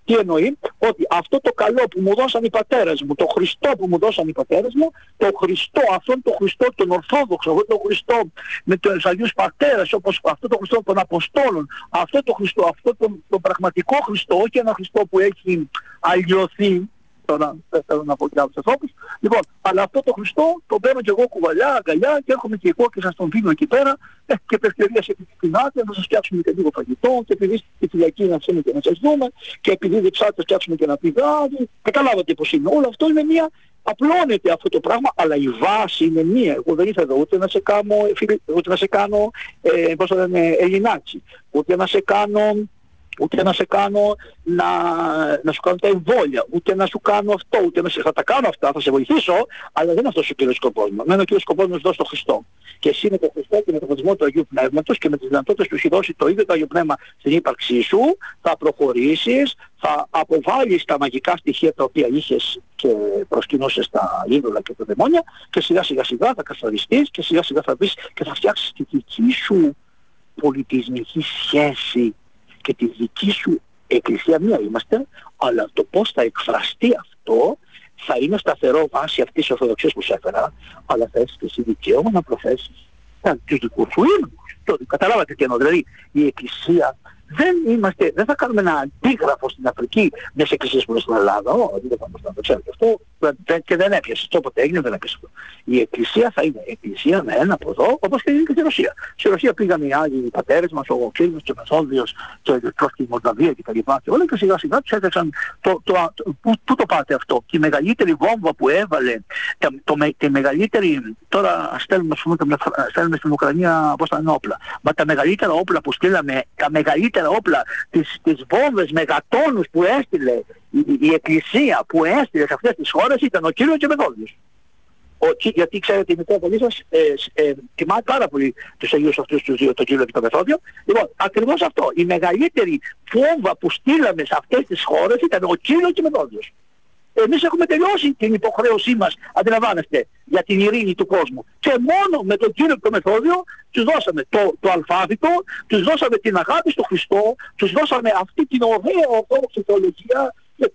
Τι εννοεί? Ότι αυτό το καλό που μου δώσαν οι πατέρες μου, το Χριστό που μου δώσαν οι πατέρες μου, το Χριστό, αυτόν τον Χριστό τον Ορθόδοξο, αυτόν τον Χριστό με τους Αγίους Πατέρες, όπως αυτό το Χριστό των Αποστόλων, αυτό το Χριστό, αυτό το, το πραγματικό Χριστό, όχι ένα Χριστό που έχει αλλοιωθεί. Τώρα δεν θέλω να πω και άλλους ανθρώπους. Λοιπόν, αλλά αυτό το Χριστό τον παίρνω και εγώ κουβαλιά, αγκαλιά και έρχομαι και εγώ και σας τον δίνω εκεί πέρα ε, και επ' ευκαιρίας επιτυχημάτε να σας φτιάξουμε και λίγο φαγητό και επειδή στη φυλακή να ξέρουμε και να σας δούμε και επειδή δεν ψάτε φτιάξουμε και ένα πηγάδι. Καταλάβατε πως είναι. Όλο αυτό είναι μια... Απλώνεται αυτό το πράγμα, αλλά η βάση είναι μία. Εγώ δεν ήθελα ούτε να σε κάνω, ούτε να σε κάνω ε, πώς το λένε, Ελληνάτσι, ούτε να σε κάνω... ούτε να σε κάνω να, να σου κάνω τα εμβόλια, ούτε να σου κάνω αυτό, ούτε να σε... Θα τα κάνω αυτά, θα σε βοηθήσω, αλλά δεν είναι αυτός ο κύριος σκοπός μου. Εμένα ο κύριος σκοπός μου είναι να σου δώσω τον Χριστό. Και εσύ με τον Χριστό και με τον φωτισμό του Αγίου Πνεύματος και με τις δυνατότητες που σου δώσει το ίδιο το Άγιο Πνεύμα στην ύπαρξή σου, θα προχωρήσεις, θα αποβάλεις τα μαγικά στοιχεία τα οποία είχες και προσκυνούσες τα είδωλα και τα δαιμόνια και σιγά σιγά σιγά θα καθαριστείς και σιγά σιγά θα μπεις και θα φτιάξεις τη δική σου πολιτισμική σχέση και τη δική σου εκκλησία. Μία είμαστε, αλλά το πώς θα εκφραστεί αυτό θα είναι σταθερό βάση αυτής της Ορθοδοξίας που σου έφερα, αλλά θα έχεις και εσύ δικαίωμα να προθέσεις τους δικούς σου ύμνους. Καταλάβατε τι εννοώ? Δηλαδή η εκκλησία δεν είμαστε, δεν θα κάνουμε ένα αντίγραφο στην Αφρική μιας εκκλησίας που είναι στην Ελλάδα. Όχι, δεν θα να το ξέρετε αυτό και δεν έπιασε. Το όποτε έγινε δεν έπιασε αυτό. Η εκκλησία θα είναι εκκλησία με ένα από εδώ, όπως και είναι και στη Ρωσία. Στη Ρωσία πήγαν οι άλλοι οι πατέρες μας, ο Κύριος και ο Μεθόδιος και ο Τρόσκι, η Μολδαβία και τα λοιπά και όλα και σιγά σιγά τους έδειξαν το, το, το, το, πού, πού το πάτε αυτό. Και η μεγαλύτερη βόμβα που έβαλε, το, το, τη μεγαλύτερη, τώρα στέλνουμε, στέλνουμε στην Ουκρανία πώς τα είναι όπλα. Μα τα μεγαλύτερα όπλα που στείλαμε, τα μεγαλύτερα όπλα, τις, τις βόμβες μεγατόνους που έστειλε η, η Εκκλησία, που έστειλε σε αυτές τις χώρες ήταν ο Κύριος και ο Μεθόδιος. Ο, γιατί ξέρετε η Μητρόπολη σας ε, ε, τιμάει πάρα πολύ τους Αγίους αυτούς τους δύο, τον Κύριο και τον Μεθόδιο. Λοιπόν, ακριβώς αυτό. Η μεγαλύτερη βόμβα που στείλαμε σε αυτές τις χώρες ήταν ο Κύριος και ο Μεθόδιος. Εμείς έχουμε τελειώσει την υποχρέωσή μας, αντιλαμβάνεστε, για την ειρήνη του κόσμου. Και μόνο με τον Κύριο και τον Μεθόδιο τους δώσαμε το, το αλφάβητο, τους δώσαμε την αγάπη στο Χριστό, τους δώσαμε αυτή την ωραία ορθόδοξη θεολογία.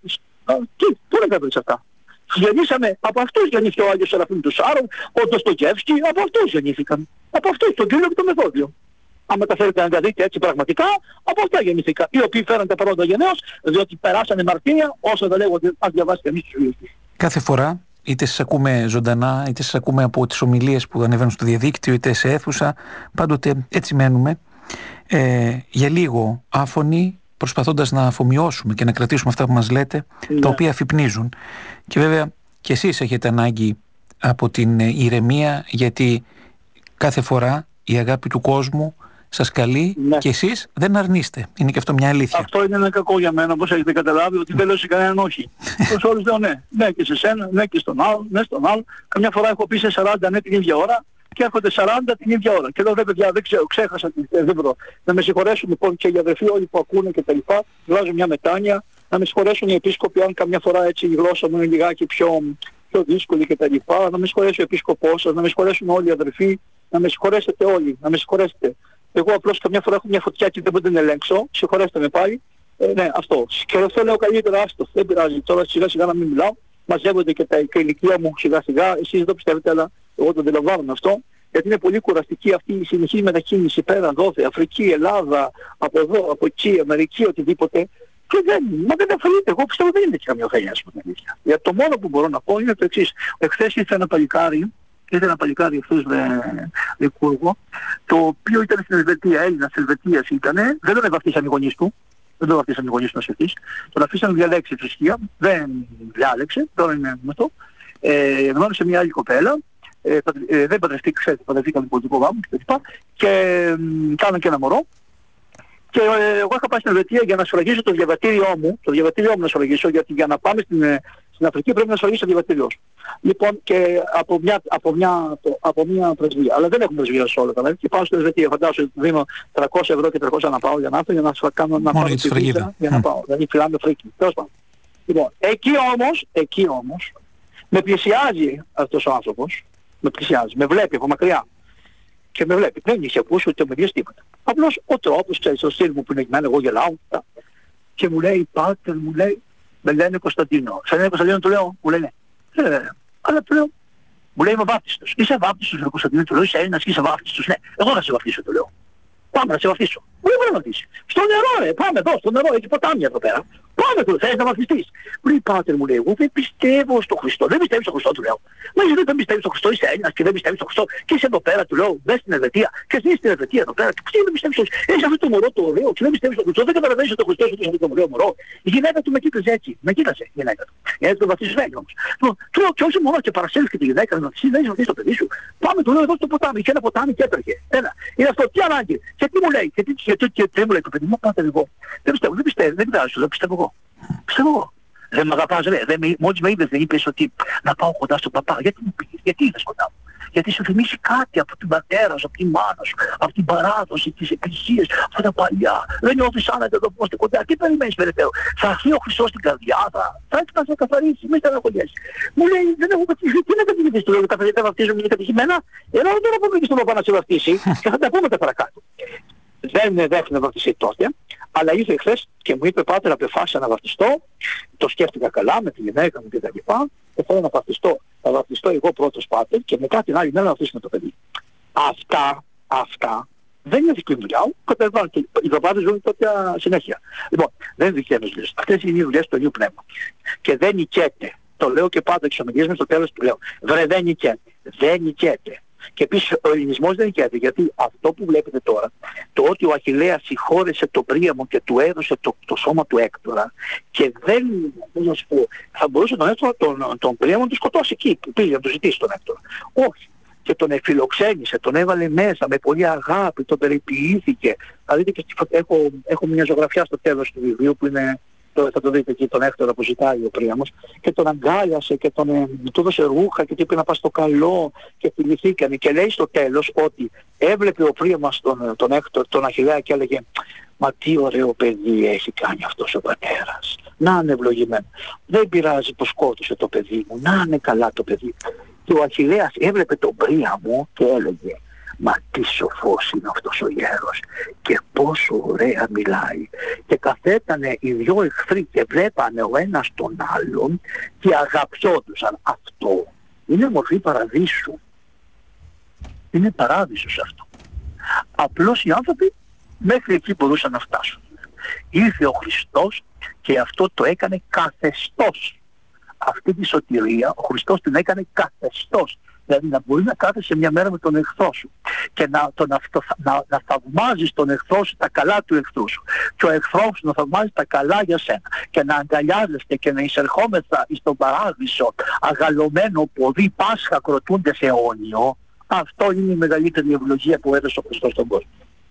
Τι, πού να βλέπετε αυτά? Γεννήσαμε, από αυτούς γεννήθηκε ο Άγιος Σεραφείμ του Σάρων, ο Ντοστογεύσκι, από αυτούς γεννήθηκαν. Από αυτούς, τον Κύριο και τον Μεθόδιο. Αν μεταφέρετε να τα δείτε έτσι πραγματικά, από αυτά γεννήθηκαν. Οι οποίοι φέραν τα παρόντα γενναίως, διότι περάσανε μαρτύρια, όσο δεν λέγονται, ας διαβάσει κανείς τους βίους τους. Κάθε φορά, είτε σας ακούμε ζωντανά, είτε σας ακούμε από τις ομιλίες που ανεβαίνουν στο διαδίκτυο, είτε σε αίθουσα, πάντοτε έτσι μένουμε. Ε, για λίγο άφωνοι, προσπαθώντας να αφομοιώσουμε και να κρατήσουμε αυτά που μας λέτε, ναι, τα οποία αφυπνίζουν. Και βέβαια και εσείς έχετε ανάγκη από την ηρεμία, γιατί κάθε φορά η αγάπη του κόσμου σας καλεί, ναι, και εσείς δεν αρνείστε. Είναι και αυτό μια αλήθεια. Αυτό είναι ένα κακό για μένα, όπως έχετε καταλάβει, ότι δεν λέω σε κανέναν όχι. Προς όλους λέω ναι. Ναι και σε σένα, ναι και στον άλλο, ναι στον άλλο. Καμιά φορά έχω πει σε σαράντα ναι την ίδια ώρα και έρχονται σαράντα την ίδια ώρα. Και λέω ρε παιδιά, δεν ξέρω, ξέχασα την ε, δεν βρω. Να με συγχωρέσουν λοιπόν και οι αδερφοί όλοι που ακούνε και τα λοιπά. Βγάζω μια μετάνοια. Να με συγχωρέσουν οι επίσκοποι αν καμιά φορά έτσι η γλώσσα μου είναι λιγάκι πιο, πιο δύσκολη και τα λοιπά. Να με συγχωρέσει ο επίσκοπός σας, να με συγχωρέσουν όλοι οι αδερφοί, να με συγχωρέσετε όλοι, να με συγχωρέσετε. Εγώ απλώς καμιά φορά έχω μια φωτιά και δεν μπορώ να την ελέγξω. Συγχωρέστε με πάλι. Ε, ναι, αυτό. Και αυτό λέω καλύτερα, άστο. Δεν πειράζει. Τώρα σιγά σιγά να μην μιλάω. Μαζεύονται και τα και η ηλικία μου σιγά σιγά. Εσείς δεν το πιστεύετε, αλλά εγώ το αντιλαμβάνομαι αυτό. Γιατί είναι πολύ κουραστική αυτή η συνεχή μετακίνηση πέρα, δόθε, Αφρική, Ελλάδα, από εδώ, από εκεί, Αμερική, οτιδήποτε. Και δεν, μα δεν αφαιρείται. Εγώ πιστεύω δεν είναι και καμία ωφέλεια, ας πούμε. Γιατί το μόνο που μπορώ να πω είναι το εξής. Εχθές ήρθε ένα παλικάρι. Ήρθε ένα παλικάρι εχθές με Κούργο, το οποίο ήταν στην Ελβετία, Έλληνας Ελβετίας ήτανε, δεν τον ευαφτίσαν οι γονείς του, δεν τον ευαφτίσαν οι γονείς του να σευτείς, τον αφήσαν να διαλέξει θρησκεία, δεν διάλεξε, τώρα είναι με αυτό, ε, γνώρισε μια άλλη κοπέλα, ε, ε, δεν παντρευτήκαν, ξέρετε, παντρευτήκαν πολιτικό γάμο και τα και ε, κάναν και ένα μωρό. Και ε, εγώ είχα πάει στην Ελβετία για να σφραγίσω το διαβατήριό μου, το διαβατήριό μου να σφραγίσω, γιατί για να πάμε στην, στην Αφρική πρέπει να σφραγίσει το διαβατήριό σου. Λοιπόν, και από μια, από μια, από μια πρεσβεία. Αλλά δεν έχουμε πρεσβεία σε όλα τα μέρη. Και πάω στην Ελβετία, φαντάζομαι ότι δίνω τριακόσια ευρώ και τριακόσια να πάω για να έρθω, για να σου κάνω να πάω στη βίζα, για να πάω. Δηλαδή φυλάμε φρίκι. Τέλος πάντων. Λοιπόν, εκεί όμως, εκεί όμως, με πλησιάζει αυτός ο άνθρωπος, με πλησιάζει, με βλέπει από μακριά. Και με βλέπει. Δεν είχε ακούσει ούτε με τίποτα. Απλώς ο τρόπος, ξέρεις, ο στυλ μου που είναι γυμμένο, εγώ γελάω. και μου λέει, πάτερ, μου λέει, με λένε Κωνσταντίνο. Σε λένε Κωνσταντίνο, του λέω, μου λένε, ναι, ναι, αλλά του λέω, μου λέει, είμαι βάπτιστος. Είσαι βάπτιστος, λέει Κωνσταντίνο, του λέω, είσαι Έλληνας και είσαι βάπτιστος. Ναι, εγώ θα σε βαπτίσω, του λέω. Πάμε να σε βαφτίσω. Μου λέει, να βαφτίσει. Στο νερό, ρε, πάμε εδώ, στο νερό, έχει ποτάμια εδώ πέρα. Πάμε του, θες να βαφτιστείς. Μου λέει, πάτερ, μου λέει, εγώ δεν πιστεύω στον Χριστό. Δεν πιστεύεις στον Χριστό, του λέω. Μα εσύ δεν πιστεύεις στον Χριστό, είσαι Έλληνας και δεν πιστεύεις στον Χριστό. Και είσαι εδώ πέρα, του λέω, μπες στην Ελβετία. Και εσύ είσαι στην Ελβετία εδώ πέρα. Και τι δεν πιστεύεις στον Χριστό. Έχεις αυτό το μωρό το ωραίο και δεν πιστεύεις στον Χριστό. Δεν καταλαβαίνεις ότι ο Χριστός είναι αυτό το ωραίο μωρό. Η γυναίκα του με κοίταζε έτσι. Με κοίτασε η γυναίκα του. Γιατί τον βαφτισμένη όμως. Του λέω, και όχι μόνο και παρασέλνεις και τη γυναίκα να βαφτιστείς, δεν είσαι το παιδί σου. Πάμε, του λέω, εδώ στο ποτάμι. Και ένα ποτάμι και έτρεχε. Ένα. Είναι αυτό, τι ανάγκη. Και τι μου λέει. Και τι, και τι, και τι μου λέει το παιδί μου, πάτε εγώ. Δεν πιστεύω, δεν πιστεύω, δεν πειράζει, δεν πιστεύω εγώ. Πιστεύω εγώ. Δεν με αγαπάς, ρε. Δεν με, μόλις με είδες δεν είπες ότι να πάω κοντά στον παπά. Γιατί μου πήγες, γιατί είδες κοντά μου. Γιατί σου θυμίσει κάτι από την πατέρα σου, από τη μάνα σου, από την παράδοση της εκκλησίας, αυτά τα παλιά. Δεν νιώθεις άνετα εδώ που είστε κοντά. Τι περιμένεις περαιτέρω. Θα έρθει ο Χριστός στην καρδιά, θα, θα έτσι να σε καθαρίσει, μην στεναχωριέσαι. Μου λέει, δεν έχω κατηγηθεί, τι είναι κατηγηθείς, του λέω, καθαρίζεται βαφτίζομαι, είναι κατηγημένα. Ενώ δεν θα πούμε και στον παπά να σε βαφτίσει και θα τα πούμε τα παρακάτω. Δεν δέχεται να βαφτιστεί τότε, αλλά ήρθε χθες και μου είπε, πάτερ, απεφάσισα να βαφτιστώ. Το σκέφτηκα καλά με τη γυναίκα μου και τα λοιπά. Και θέλω να βαφτιστώ. Θα βαφτιστώ εγώ πρώτος, πάτερ, και μετά την άλλη μέρα να βαφτίσουμε το παιδί. Αυτά, αυτά δεν είναι δική μου δουλειά. Καταλαβαίνω και οι παπάδες ζουν τότε συνέχεια. Λοιπόν, δεν είναι δικές μου δουλειές. Αυτές είναι οι δουλειές του Αγίου Πνεύματος. Και δεν νικέται. Το λέω και πάντα εξομιλίες με στο τέλος του λέω. Βρε, δεν νικέται. Δεν νικέται. Και επίσης ο ελληνισμός δεν νικέται, γιατί αυτό που βλέπετε τώρα, το ότι ο Αχιλλέας συγχώρεσε τον Príamo και του έδωσε το, το σώμα του Έκτορα και δεν, να σου πω, θα μπορούσε τον Έκτορα, τον, τον Príamo να τον σκοτώσει εκεί που πήγε να του ζητήσει τον Έκτορα. Όχι. Και τον εφιλοξένησε, τον έβαλε μέσα με πολύ αγάπη, τον περιποιήθηκε. Θα δείτε και στη, έχω, έχω μια ζωγραφιά στο τέλος του βιβλίου που είναι, θα το δείτε εκεί, τον Έκτορα που ζητάει ο Príamos, και τον αγκάλιασε και τον, ε, του έδωσε ρούχα και του είπε να πας στο καλό και φιληθήκανε. Και λέει στο τέλος ότι έβλεπε ο Príamos τον, τον Έκτορα, τον Αχιλλέα, και έλεγε, μα τι ωραίο παιδί έχει κάνει αυτός ο πατέρας. Να είναι ευλογημένο. Δεν πειράζει που σκότωσε το παιδί μου. Να είναι καλά το παιδί. Και ο Αχιλλέας έβλεπε τον Príamo και έλεγε, μα τι σοφός είναι αυτός ο γέρος και πόσο ωραία μιλάει. Και καθέτανε οι δυο εχθροί και βλέπανε ο ένας τον άλλον και αγαπιόντουσαν. Αυτό είναι μορφή παραδείσου. Είναι παράδεισος αυτό. Απλώς οι άνθρωποι μέχρι εκεί μπορούσαν να φτάσουν. Ήρθε ο Χριστός και αυτό το έκανε καθεστώς. Αυτή τη σωτηρία ο Χριστός την έκανε καθεστώς. Δηλαδή να μπορεί να κάθεσαι μια μέρα με τον εχθρό σου και να, τον αυτο, να, να θαυμάζεις τον εχθρό σου τα καλά του εχθρού σου και ο εχθρός σου να θαυμάζει τα καλά για σένα και να αγκαλιάζεστε και να εισερχόμεθα στον παράδεισο αγαλωμένο ποδί Πάσχα κροτούνται σε αιώνιο. Αυτό είναι η μεγαλύτερη ευλογία που έδωσε ο Χριστός στον κόσμο.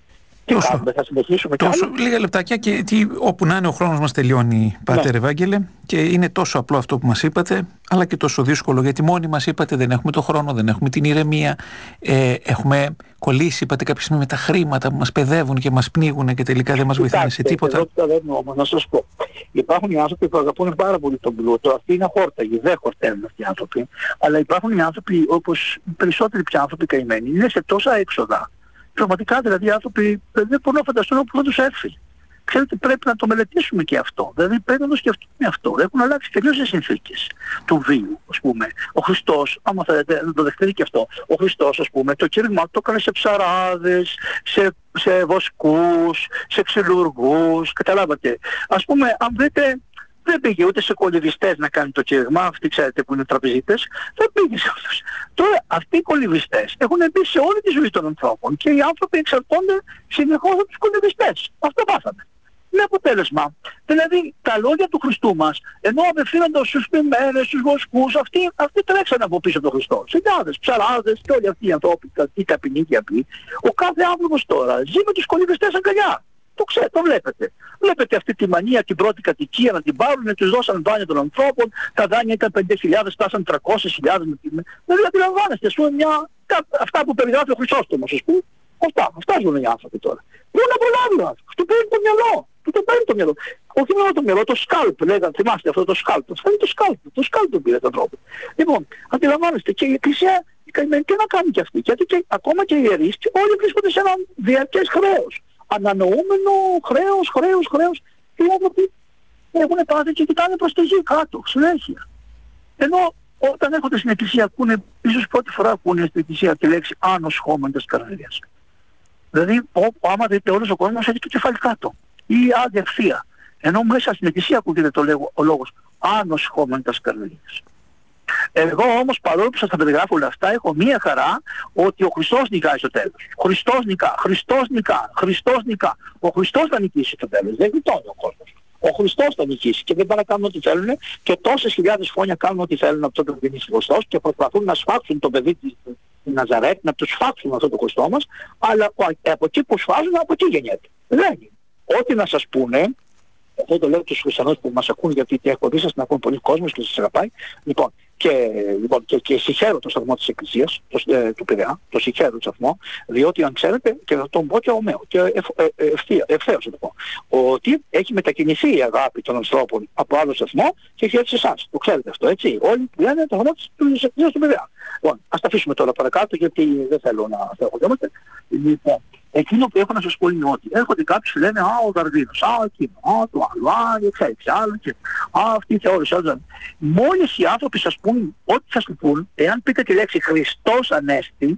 Τι τόσο, κάνουμε, θα συνεχίσουμε κι τόσο, λίγα λεπτάκια και τι, όπου να είναι ο χρόνος μας τελειώνει, Πάτερ, ναι. Ευάγγελε, και είναι τόσο απλό αυτό που μας είπατε, αλλά και τόσο δύσκολο, γιατί μόνοι μας είπατε δεν έχουμε το χρόνο, δεν έχουμε την ηρεμία, ε, έχουμε κολλήσει, είπατε κάποια στιγμή, με τα χρήματα που μας παιδεύουν και μας πνίγουν και τελικά δεν μας βοηθάνε σε τίποτα. Εδώ δεν όμως, να σας πω. Υπάρχουν οι άνθρωποι που αγαπούν πάρα πολύ τον πλούτο, αυτοί είναι αχόρταγοι, δεν χορταίνουν αυτοί οι άνθρωποι, αλλά υπάρχουν οι άνθρωποι, όπως οι περισσότεροι πια άνθρωποι καημένοι, είναι σε τόσα έξοδα. Πραγματικά δηλαδή οι άνθρωποι δεν μπορούν να φανταστούν που θα τους έρθει. Ξέρετε, πρέπει να το μελετήσουμε και αυτό. Δηλαδή πρέπει να το σκεφτούμε αυτό. Έχουν αλλάξει τελείως οι συνθήκες του βίου, ας πούμε. Ο Χριστός, άμα θέλετε να το δεχτείτε και αυτό, ο Χριστός, ας πούμε, το κήρυγμα το έκανε σε ψαράδες, σε, σε βοσκούς, σε ξυλουργούς, καταλάβατε. Ας πούμε, αν δείτε, δεν πήγε ούτε σε κολυβιστές να κάνει το κήρυγμα, αυτοί ξέρετε που είναι τραπεζίτες, δεν πήγε σε αυτούς. Τώρα αυτοί οι κολυβιστές έχουν μπει σε όλη τη ζωή των ανθρώπων και οι άνθρωποι εξαρτώνται συνεχώς από τους κολυβιστές. Αυτό πάθαμε. Με αποτέλεσμα, δηλαδή τα λόγια του Χριστού μας, ενώ απευθύνονταν στους ποιμένες, στους βοσκούς, αυτοί, αυτοί τρέξανε από πίσω τον Χριστό. Χιλιάδες, ψαράδες και όλοι αυτοί οι ανθρώποι, οι ταπεινοί και απλοί. Ο κάθε άνθρωπος τώρα ζει με τους κολυβιστές αγκαλιά. Το ξέρετε, το βλέπετε. Βλέπετε αυτή τη μανία, την πρώτη κατοικία να την πάρουν, τους δώσαν δάνεια των ανθρώπων, τα δάνεια ήταν πέντε χιλιάδες, φτάσαν τριακόσιες χιλιάδες. Δηλαδή αντιλαμβάνεστε, ας πούμε, μια, αυτά που περιγράφει ο Χρυσόστομος, ας πούμε, αυτά, αυτά ζουν οι άνθρωποι τώρα. Πού να προλάβουν, του παίρνει το μυαλό, του το παίρνει το μυαλό. Όχι μόνο το μυαλό, το σκάλπ, λέγανε, θυμάστε αυτό το σκάλπ, αυτό είναι το σκάλπ, το σκάλπ τον πήρε τον τρόπο. Λοιπόν, αντιλαμβάνεστε, και η Εκκλησία, η καημένη, τι να κάνει κι αυτή, γιατί και, ακόμα και οι ιερείς, όλοι βρίσκονται σε ένα διαρκές χρέος. Ανανοούμενο χρέος, χρέος, χρέος. οι άνθρωποι έχουν πάθει και κοιτάνε προς τη γη κάτω, συνέχεια. Ενώ όταν έρχονται στην εκκλησία ακούνε, ίσως πρώτη φορά ακούνε στην εκκλησία τη λέξη άνος χώμεντας καρδιάς. Δηλαδή, ό, άμα δείτε όλος ο κόσμος έχει το κεφάλι κάτω ή άδεια ευθεία. Ενώ μέσα στην εκκλησία ακούγεται το λέγω, ο λόγος άνος χώμεντας καρδιάς. Εγώ όμως, παρόλο που σας τα περιγράφω όλα αυτά, έχω μία χαρά ότι ο Χριστός νικάει στο τέλος. Χριστός νικά, Χριστός νικά, Χριστός νικά. Ο Χριστός θα νικήσει στο τέλος, δεν γλιτώνει ο κόσμος. Ο Χριστός θα νικήσει και δεν πάνε να κάνουν ό,τι θέλουν και τόσες χιλιάδες χρόνια κάνουν ό,τι θέλουν από τότε που γεννήσει ο Χριστός και προσπαθούν να σφάξουν το παιδί της Ναζαρέτ, να τους σφάξουν αυτό το Χριστό μας, αλλά από εκεί που σφάζουν, από εκεί γεννιέται. Δεν. Ό,τι να σας πούνε, αυτό το λέω στους χριστιανούς που μας ακούν, γιατί έχω δει σας να ακούν πολλοί κόσμος και σας αγαπάει. Λοιπόν, και, λοιπόν, και, και συγχαίρω το σταθμό της Εκκλησίας, το, ε, του Πειραιά, το συγχαίρω το σταθμό, διότι αν ξέρετε, και θα τον πω και ομαίο, και ευ, ε, ε, ευθεία, ευθέως θα το πω, ότι έχει μετακινηθεί η αγάπη των ανθρώπων από άλλο σταθμό και έχει έρθει σε εσάς. Το ξέρετε αυτό, έτσι. Όλοι λένε το σταθμό της Εκκλησίας του Πειραιά. Λοιπόν, ας τα αφήσουμε τώρα παρακάτω, γιατί δεν θέλω να στεγχωριόμαστε. Λοιπόν, εκείνο που έχω να σας πω είναι ότι έρχονται κάποιοι και λένε «Α, ο Δαρδίνος, α, εκείνο, α, το άλλο, α, δεν ξέρει ποια άλλο, και, α, αυτή η θεώρηση, άλλο». Μόλις οι άνθρωποι σας πούν ό,τι σας του πούν, εάν πείτε τη λέξη Χριστός Ανέστη,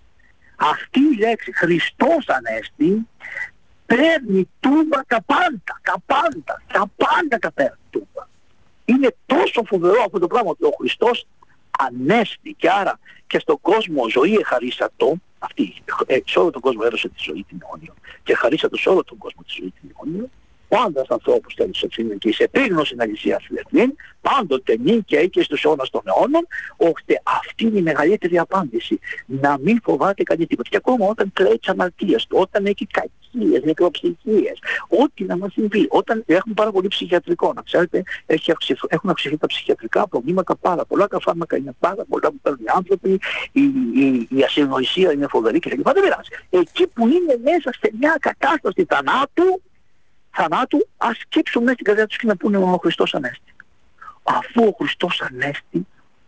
αυτή η λέξη Χριστός Ανέστη παίρνει τούμπα τα πάντα, τα πάντα, τα πάντα τα παίρνει τούμπα. Είναι τόσο φοβερό αυτό το πράγμα ότι ο Χριστός Ανέστη και άρα και στον κόσμο ζωή εχαρίσατο, αυτή, ε, σε όλο τον κόσμο έδωσε τη ζωή την αιώνιο και χαρίσατο σε όλο τον κόσμο τη ζωή την αιώνιο. Ο άντρας ανθρώπους τέλος εξήνει και σε πρίγνωση αλυσίας φιλεθνήν, πάντοτε νίκαιοι και στους αιώνας των αιώνων, ώστε αυτή είναι η μεγαλύτερη απάντηση. Να μην φοβάται κανείς τίποτα. Και ακόμα όταν κλαίει τις αμαρτίες του, όταν έχει κακίες, νεκροψυχίες, ό,τι να μας συμβεί, όταν έχουμε πάρα πολύ ψυχιατρικό, να ξέρετε, έχει αυξηθ, έχουν αυξηθεί τα ψυχιατρικά προβλήματα πάρα πολλά, τα φάρμακα είναι πάρα πολλά που παίρνουν οι άνθρωποι, η, η, η ασυνοησία είναι φοβερή κλπ. Δεν πειράζει. Εκεί που είναι μέσα σε μια κατάσταση θανάτου, θανάτου, ας σκύψουν μέσα στην καρδιά τους και να πούνε ο Χριστός Ανέστη. Αφού ο Χριστός Ανέστη,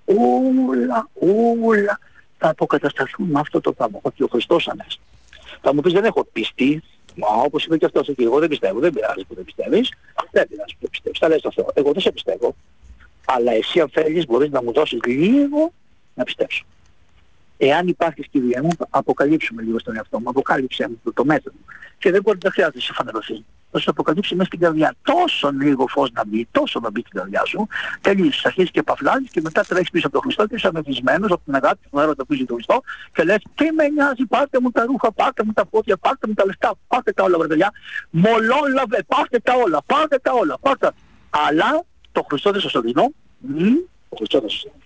όλα, όλα θα αποκατασταθούν με αυτό το πράγμα, ότι ο Χριστός Ανέστη. Θα μου πεις δεν έχω πιστεί, μα όπως είπε και αυτός και εγώ δεν πιστεύω, δεν πειράζει που δεν πιστεύεις, δεν πειράζει που δεν πιστεύεις, θα λες το Θεό, εγώ δεν σε πιστεύω, αλλά εσύ αν θέλεις μπορείς να μου δώσεις λίγο να πιστέψω. Εάν υπάρχεις Κύριε μου, αποκαλύψουμε λίγο στον εαυτό μου, αποκάλυψε μου το, το μέθοδο. Και δεν μπορεί να χρειάζεται να σε φανερωθεί. Θα σου αποκαλύψει μέσα στην καρδιά. Τόσο λίγο φως να μπει, τόσο να μπει στην καρδιά σου. Τελείως, αρχίζεις και παφλάζεις και μετά τρέχεις πίσω από τον Χριστό και είσαι αμεθυσμένος από την αγάπη του έρωτα που ζει τον Χριστό και λες τι με νοιάζει, πάρτε μου τα ρούχα, πάρτε μου τα πόδια, πάρτε μου τα λεφτά, πάρτε τα όλα παιδιά. Μολόλαβε, πάρτε τα όλα, πάρτε τα όλα, πάρτε. Αλλά το Χριστό δεν σας το δίνω. Το Χριστό δεν σας το δίνω.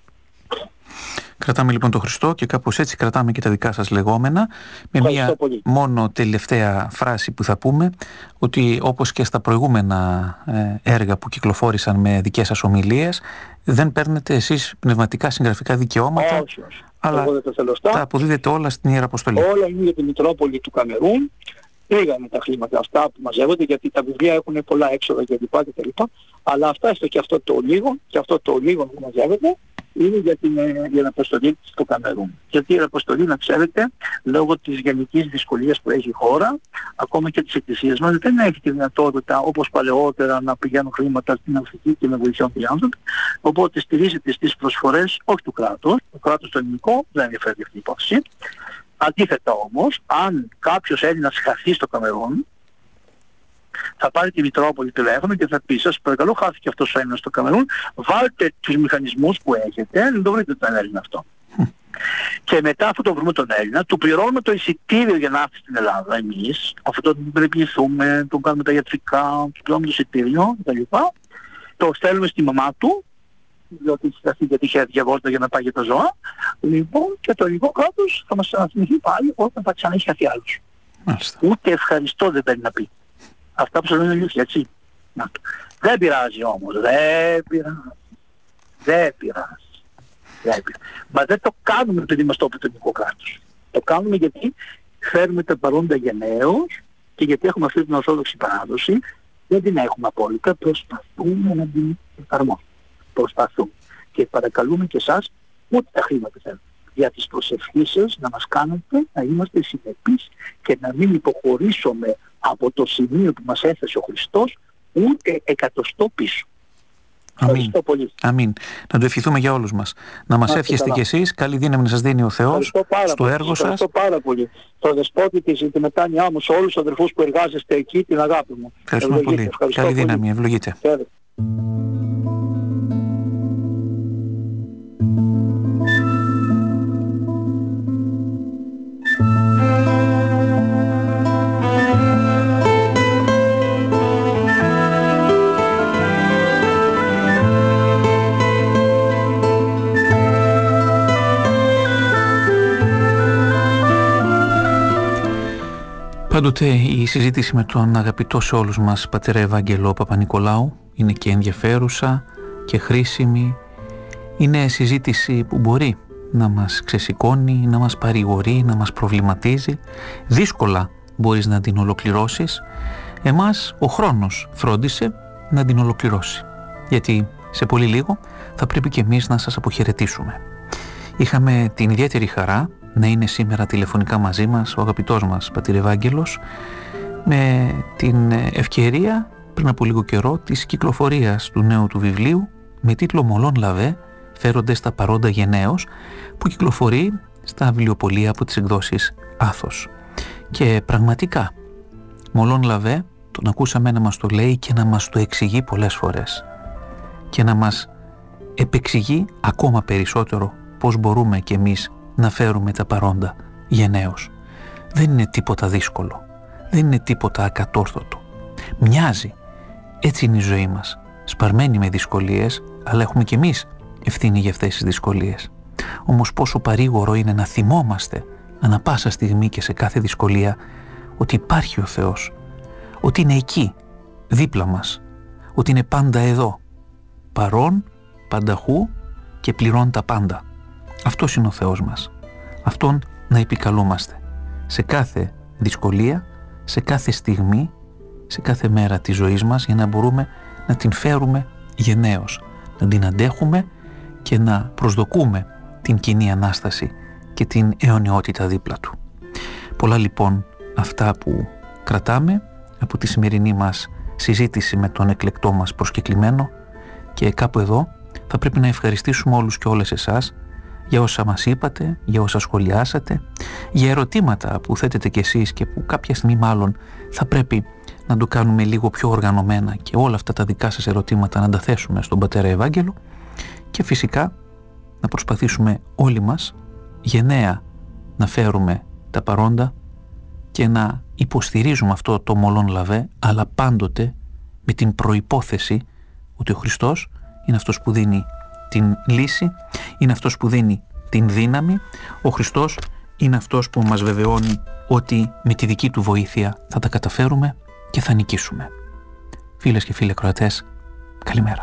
Κρατάμε λοιπόν τον Χριστό και κάπως έτσι κρατάμε και τα δικά σας λεγόμενα με μια μόνο τελευταία φράση που θα πούμε ότι όπως και στα προηγούμενα έργα που κυκλοφόρησαν με δικές σας ομιλίες δεν παίρνετε εσείς πνευματικά συγγραφικά δικαιώματα όχι, όχι. αλλά τα αποδίδετε όλα στην Ιερά Αποστολή. Όλα είναι για την Μητρόπολη του Καμερούν. Πήγανε τα χρήματα αυτά που μαζεύονται γιατί τα βιβλία έχουν πολλά έξοδα κλπ. Αλλά αυτά έστω και αυτό το λίγο και αυτό το λίγο που μαζεύεται είναι για την, για την αποστολή στο Καμερούν. Γιατί η αποστολή, να ξέρετε, λόγω της γενικής δυσκολίας που έχει η χώρα, ακόμα και της εκκλησίας μας, δεν έχει τη δυνατότητα όπως παλαιότερα να πηγαίνουν χρήματα στην Αφρική και να βοηθούν οι άνθρωποι. Οπότε στηρίζεται στις προσφορές όχι του κράτους. Το κράτος το ελληνικό δεν ενδιαφέρει αυτή η υπόθεση. Αντίθετα όμως, αν κάποιος Έλληνας χαθεί στο Καμερούν, θα πάρει τη Μητρόπολη τηλέφωνο και θα πει σας παρακαλώ χάθηκε αυτός ο Έλληνας στο Καμερούν, βάλτε τους μηχανισμούς που έχετε, να το βρείτε τον Έλληνα αυτό. Και μετά αφού το βρούμε τον Έλληνα, του πληρώνουμε το εισιτήριο για να έρθει στην Ελλάδα εμείς, αφού τον περιποιηθούμε, τον κάνουμε τα ιατρικά, του πληρώνουμε το εισιτήριο κτλ. Το στέλνουμε στη μαμά του, διότι συσταθεί γιατί είχε διαβόλτα για να πάει για τα ζώα. Λοιπόν, και το ελληνικό κράτος θα μας αναθυμηθεί πάλι όταν θα ξανά έχει χαθεί άλλος. Ούτε ευχαριστώ δεν παίρνει να πει. Αυτά που σας λένε αλήθεια, έτσι. Να. Δεν πειράζει όμως, δεν πειράζει. Δεν πειράζει. Δεν πειράζει. Μα δεν το κάνουμε επειδή μας το είπε το ελληνικό κράτος. Το κάνουμε γιατί φέρουμε τα παρόντα γενναίως και γιατί έχουμε αυτή την ορθόδοξη παράδοση. Δεν την έχουμε απόλυτα, προσπαθούμε να την εφαρμόσουμε. Προσπαθούμε. Και παρακαλούμε και εσάς ούτε τα χρήματα θέλουμε. Για τις προσευχές σας να μας κάνετε να είμαστε συνεπείς και να μην υποχωρήσουμε από το σημείο που μας έθεσε ο Χριστός ούτε εκατοστό πίσω. Αμήν. Αμήν. Να το ευχηθούμε για όλους μας. Να μας εύχεστε κι εσείς. Καλή δύναμη να σας δίνει ο Θεός στο πολύ. έργο σας. Ευχαριστώ πάρα πολύ. Στο Δεσπότη της, τη μετάνοιά μου, σε όλους τους αδερφούς που εργάζεστε εκεί, την αγάπη μου. Ευχαριστούμε πολύ. Ευχαριστώ Καλή πολύ. Δύναμη. Ευλογείτε. Φέρε. Πάντοτε η συζήτηση με τον αγαπητό σε όλους μας πατέρα Ευάγγελο Παπα-Νικολάου είναι και ενδιαφέρουσα και χρήσιμη. Είναι συζήτηση που μπορεί να μας ξεσηκώνει, να μας παρηγορεί, να μας προβληματίζει. Δύσκολα μπορείς να την ολοκληρώσεις. Εμάς ο χρόνος φρόντισε να την ολοκληρώσει. Γιατί σε πολύ λίγο θα πρέπει και εμείς να σας αποχαιρετήσουμε. Είχαμε την ιδιαίτερη χαρά να είναι σήμερα τηλεφωνικά μαζί μας ο αγαπητός μας πατήρ Ευάγγελος, με την ευκαιρία πριν από λίγο καιρό της κυκλοφορίας του νέου του βιβλίου με τίτλο «Μολόν Λαβέ, φέροντες τα παρόντα γενναίος», που κυκλοφορεί στα βιβλιοπωλεία από τις εκδόσεις Άθος. Και πραγματικά Μολόν Λαβέ τον ακούσαμε να μας το λέει και να μας το εξηγεί πολλές φορές και να μας επεξηγεί ακόμα περισσότερο πώς μπορούμε κι εμείς να φέρουμε τα παρόντα γενναίος. Δεν είναι τίποτα δύσκολο, δεν είναι τίποτα ακατόρθωτο. Μοιάζει, έτσι είναι η ζωή μας, σπαρμένη με δυσκολίες, αλλά έχουμε κι εμείς ευθύνη για αυτές τις δυσκολίες. Όμως πόσο παρήγορο είναι να θυμόμαστε ανά πάσα στιγμή και σε κάθε δυσκολία ότι υπάρχει ο Θεός, ότι είναι εκεί, δίπλα μας, ότι είναι πάντα εδώ, παρόν, πανταχού και πληρώνει τα πάντα. Αυτός είναι ο Θεός μας. Αυτόν να επικαλούμαστε σε κάθε δυσκολία, σε κάθε στιγμή, σε κάθε μέρα της ζωής μας, για να μπορούμε να την φέρουμε γενναίως, να την αντέχουμε και να προσδοκούμε την κοινή Ανάσταση και την αιωνιότητα δίπλα του. Πολλά λοιπόν αυτά που κρατάμε από τη σημερινή μας συζήτηση με τον εκλεκτό μας προσκεκλημένο, και κάπου εδώ θα πρέπει να ευχαριστήσουμε όλους και όλες εσάς για όσα μας είπατε, για όσα σχολιάσατε, για ερωτήματα που θέτετε κι εσείς και που κάποια στιγμή μάλλον θα πρέπει να το κάνουμε λίγο πιο οργανωμένα και όλα αυτά τα δικά σας ερωτήματα να τα θέσουμε στον πατέρα Ευάγγελο, και φυσικά να προσπαθήσουμε όλοι μας γενναία να φέρουμε τα παρόντα και να υποστηρίζουμε αυτό το μολόν λαβέ, αλλά πάντοτε με την προϋπόθεση ότι ο Χριστός είναι αυτός που δίνει την λύση, είναι αυτός που δίνει την δύναμη. Ο Χριστός είναι αυτός που μας βεβαιώνει ότι με τη δική του βοήθεια θα τα καταφέρουμε και θα νικήσουμε. Φίλες και φίλοι ακροατές, καλημέρα.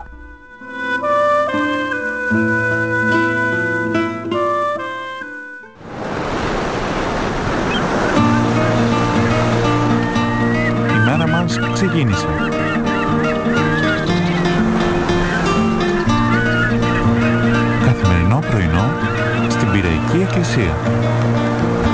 Η μέρα μας ξεκίνησε. Καθημερινό πρωινό στην Πειραϊκή Εκκλησία.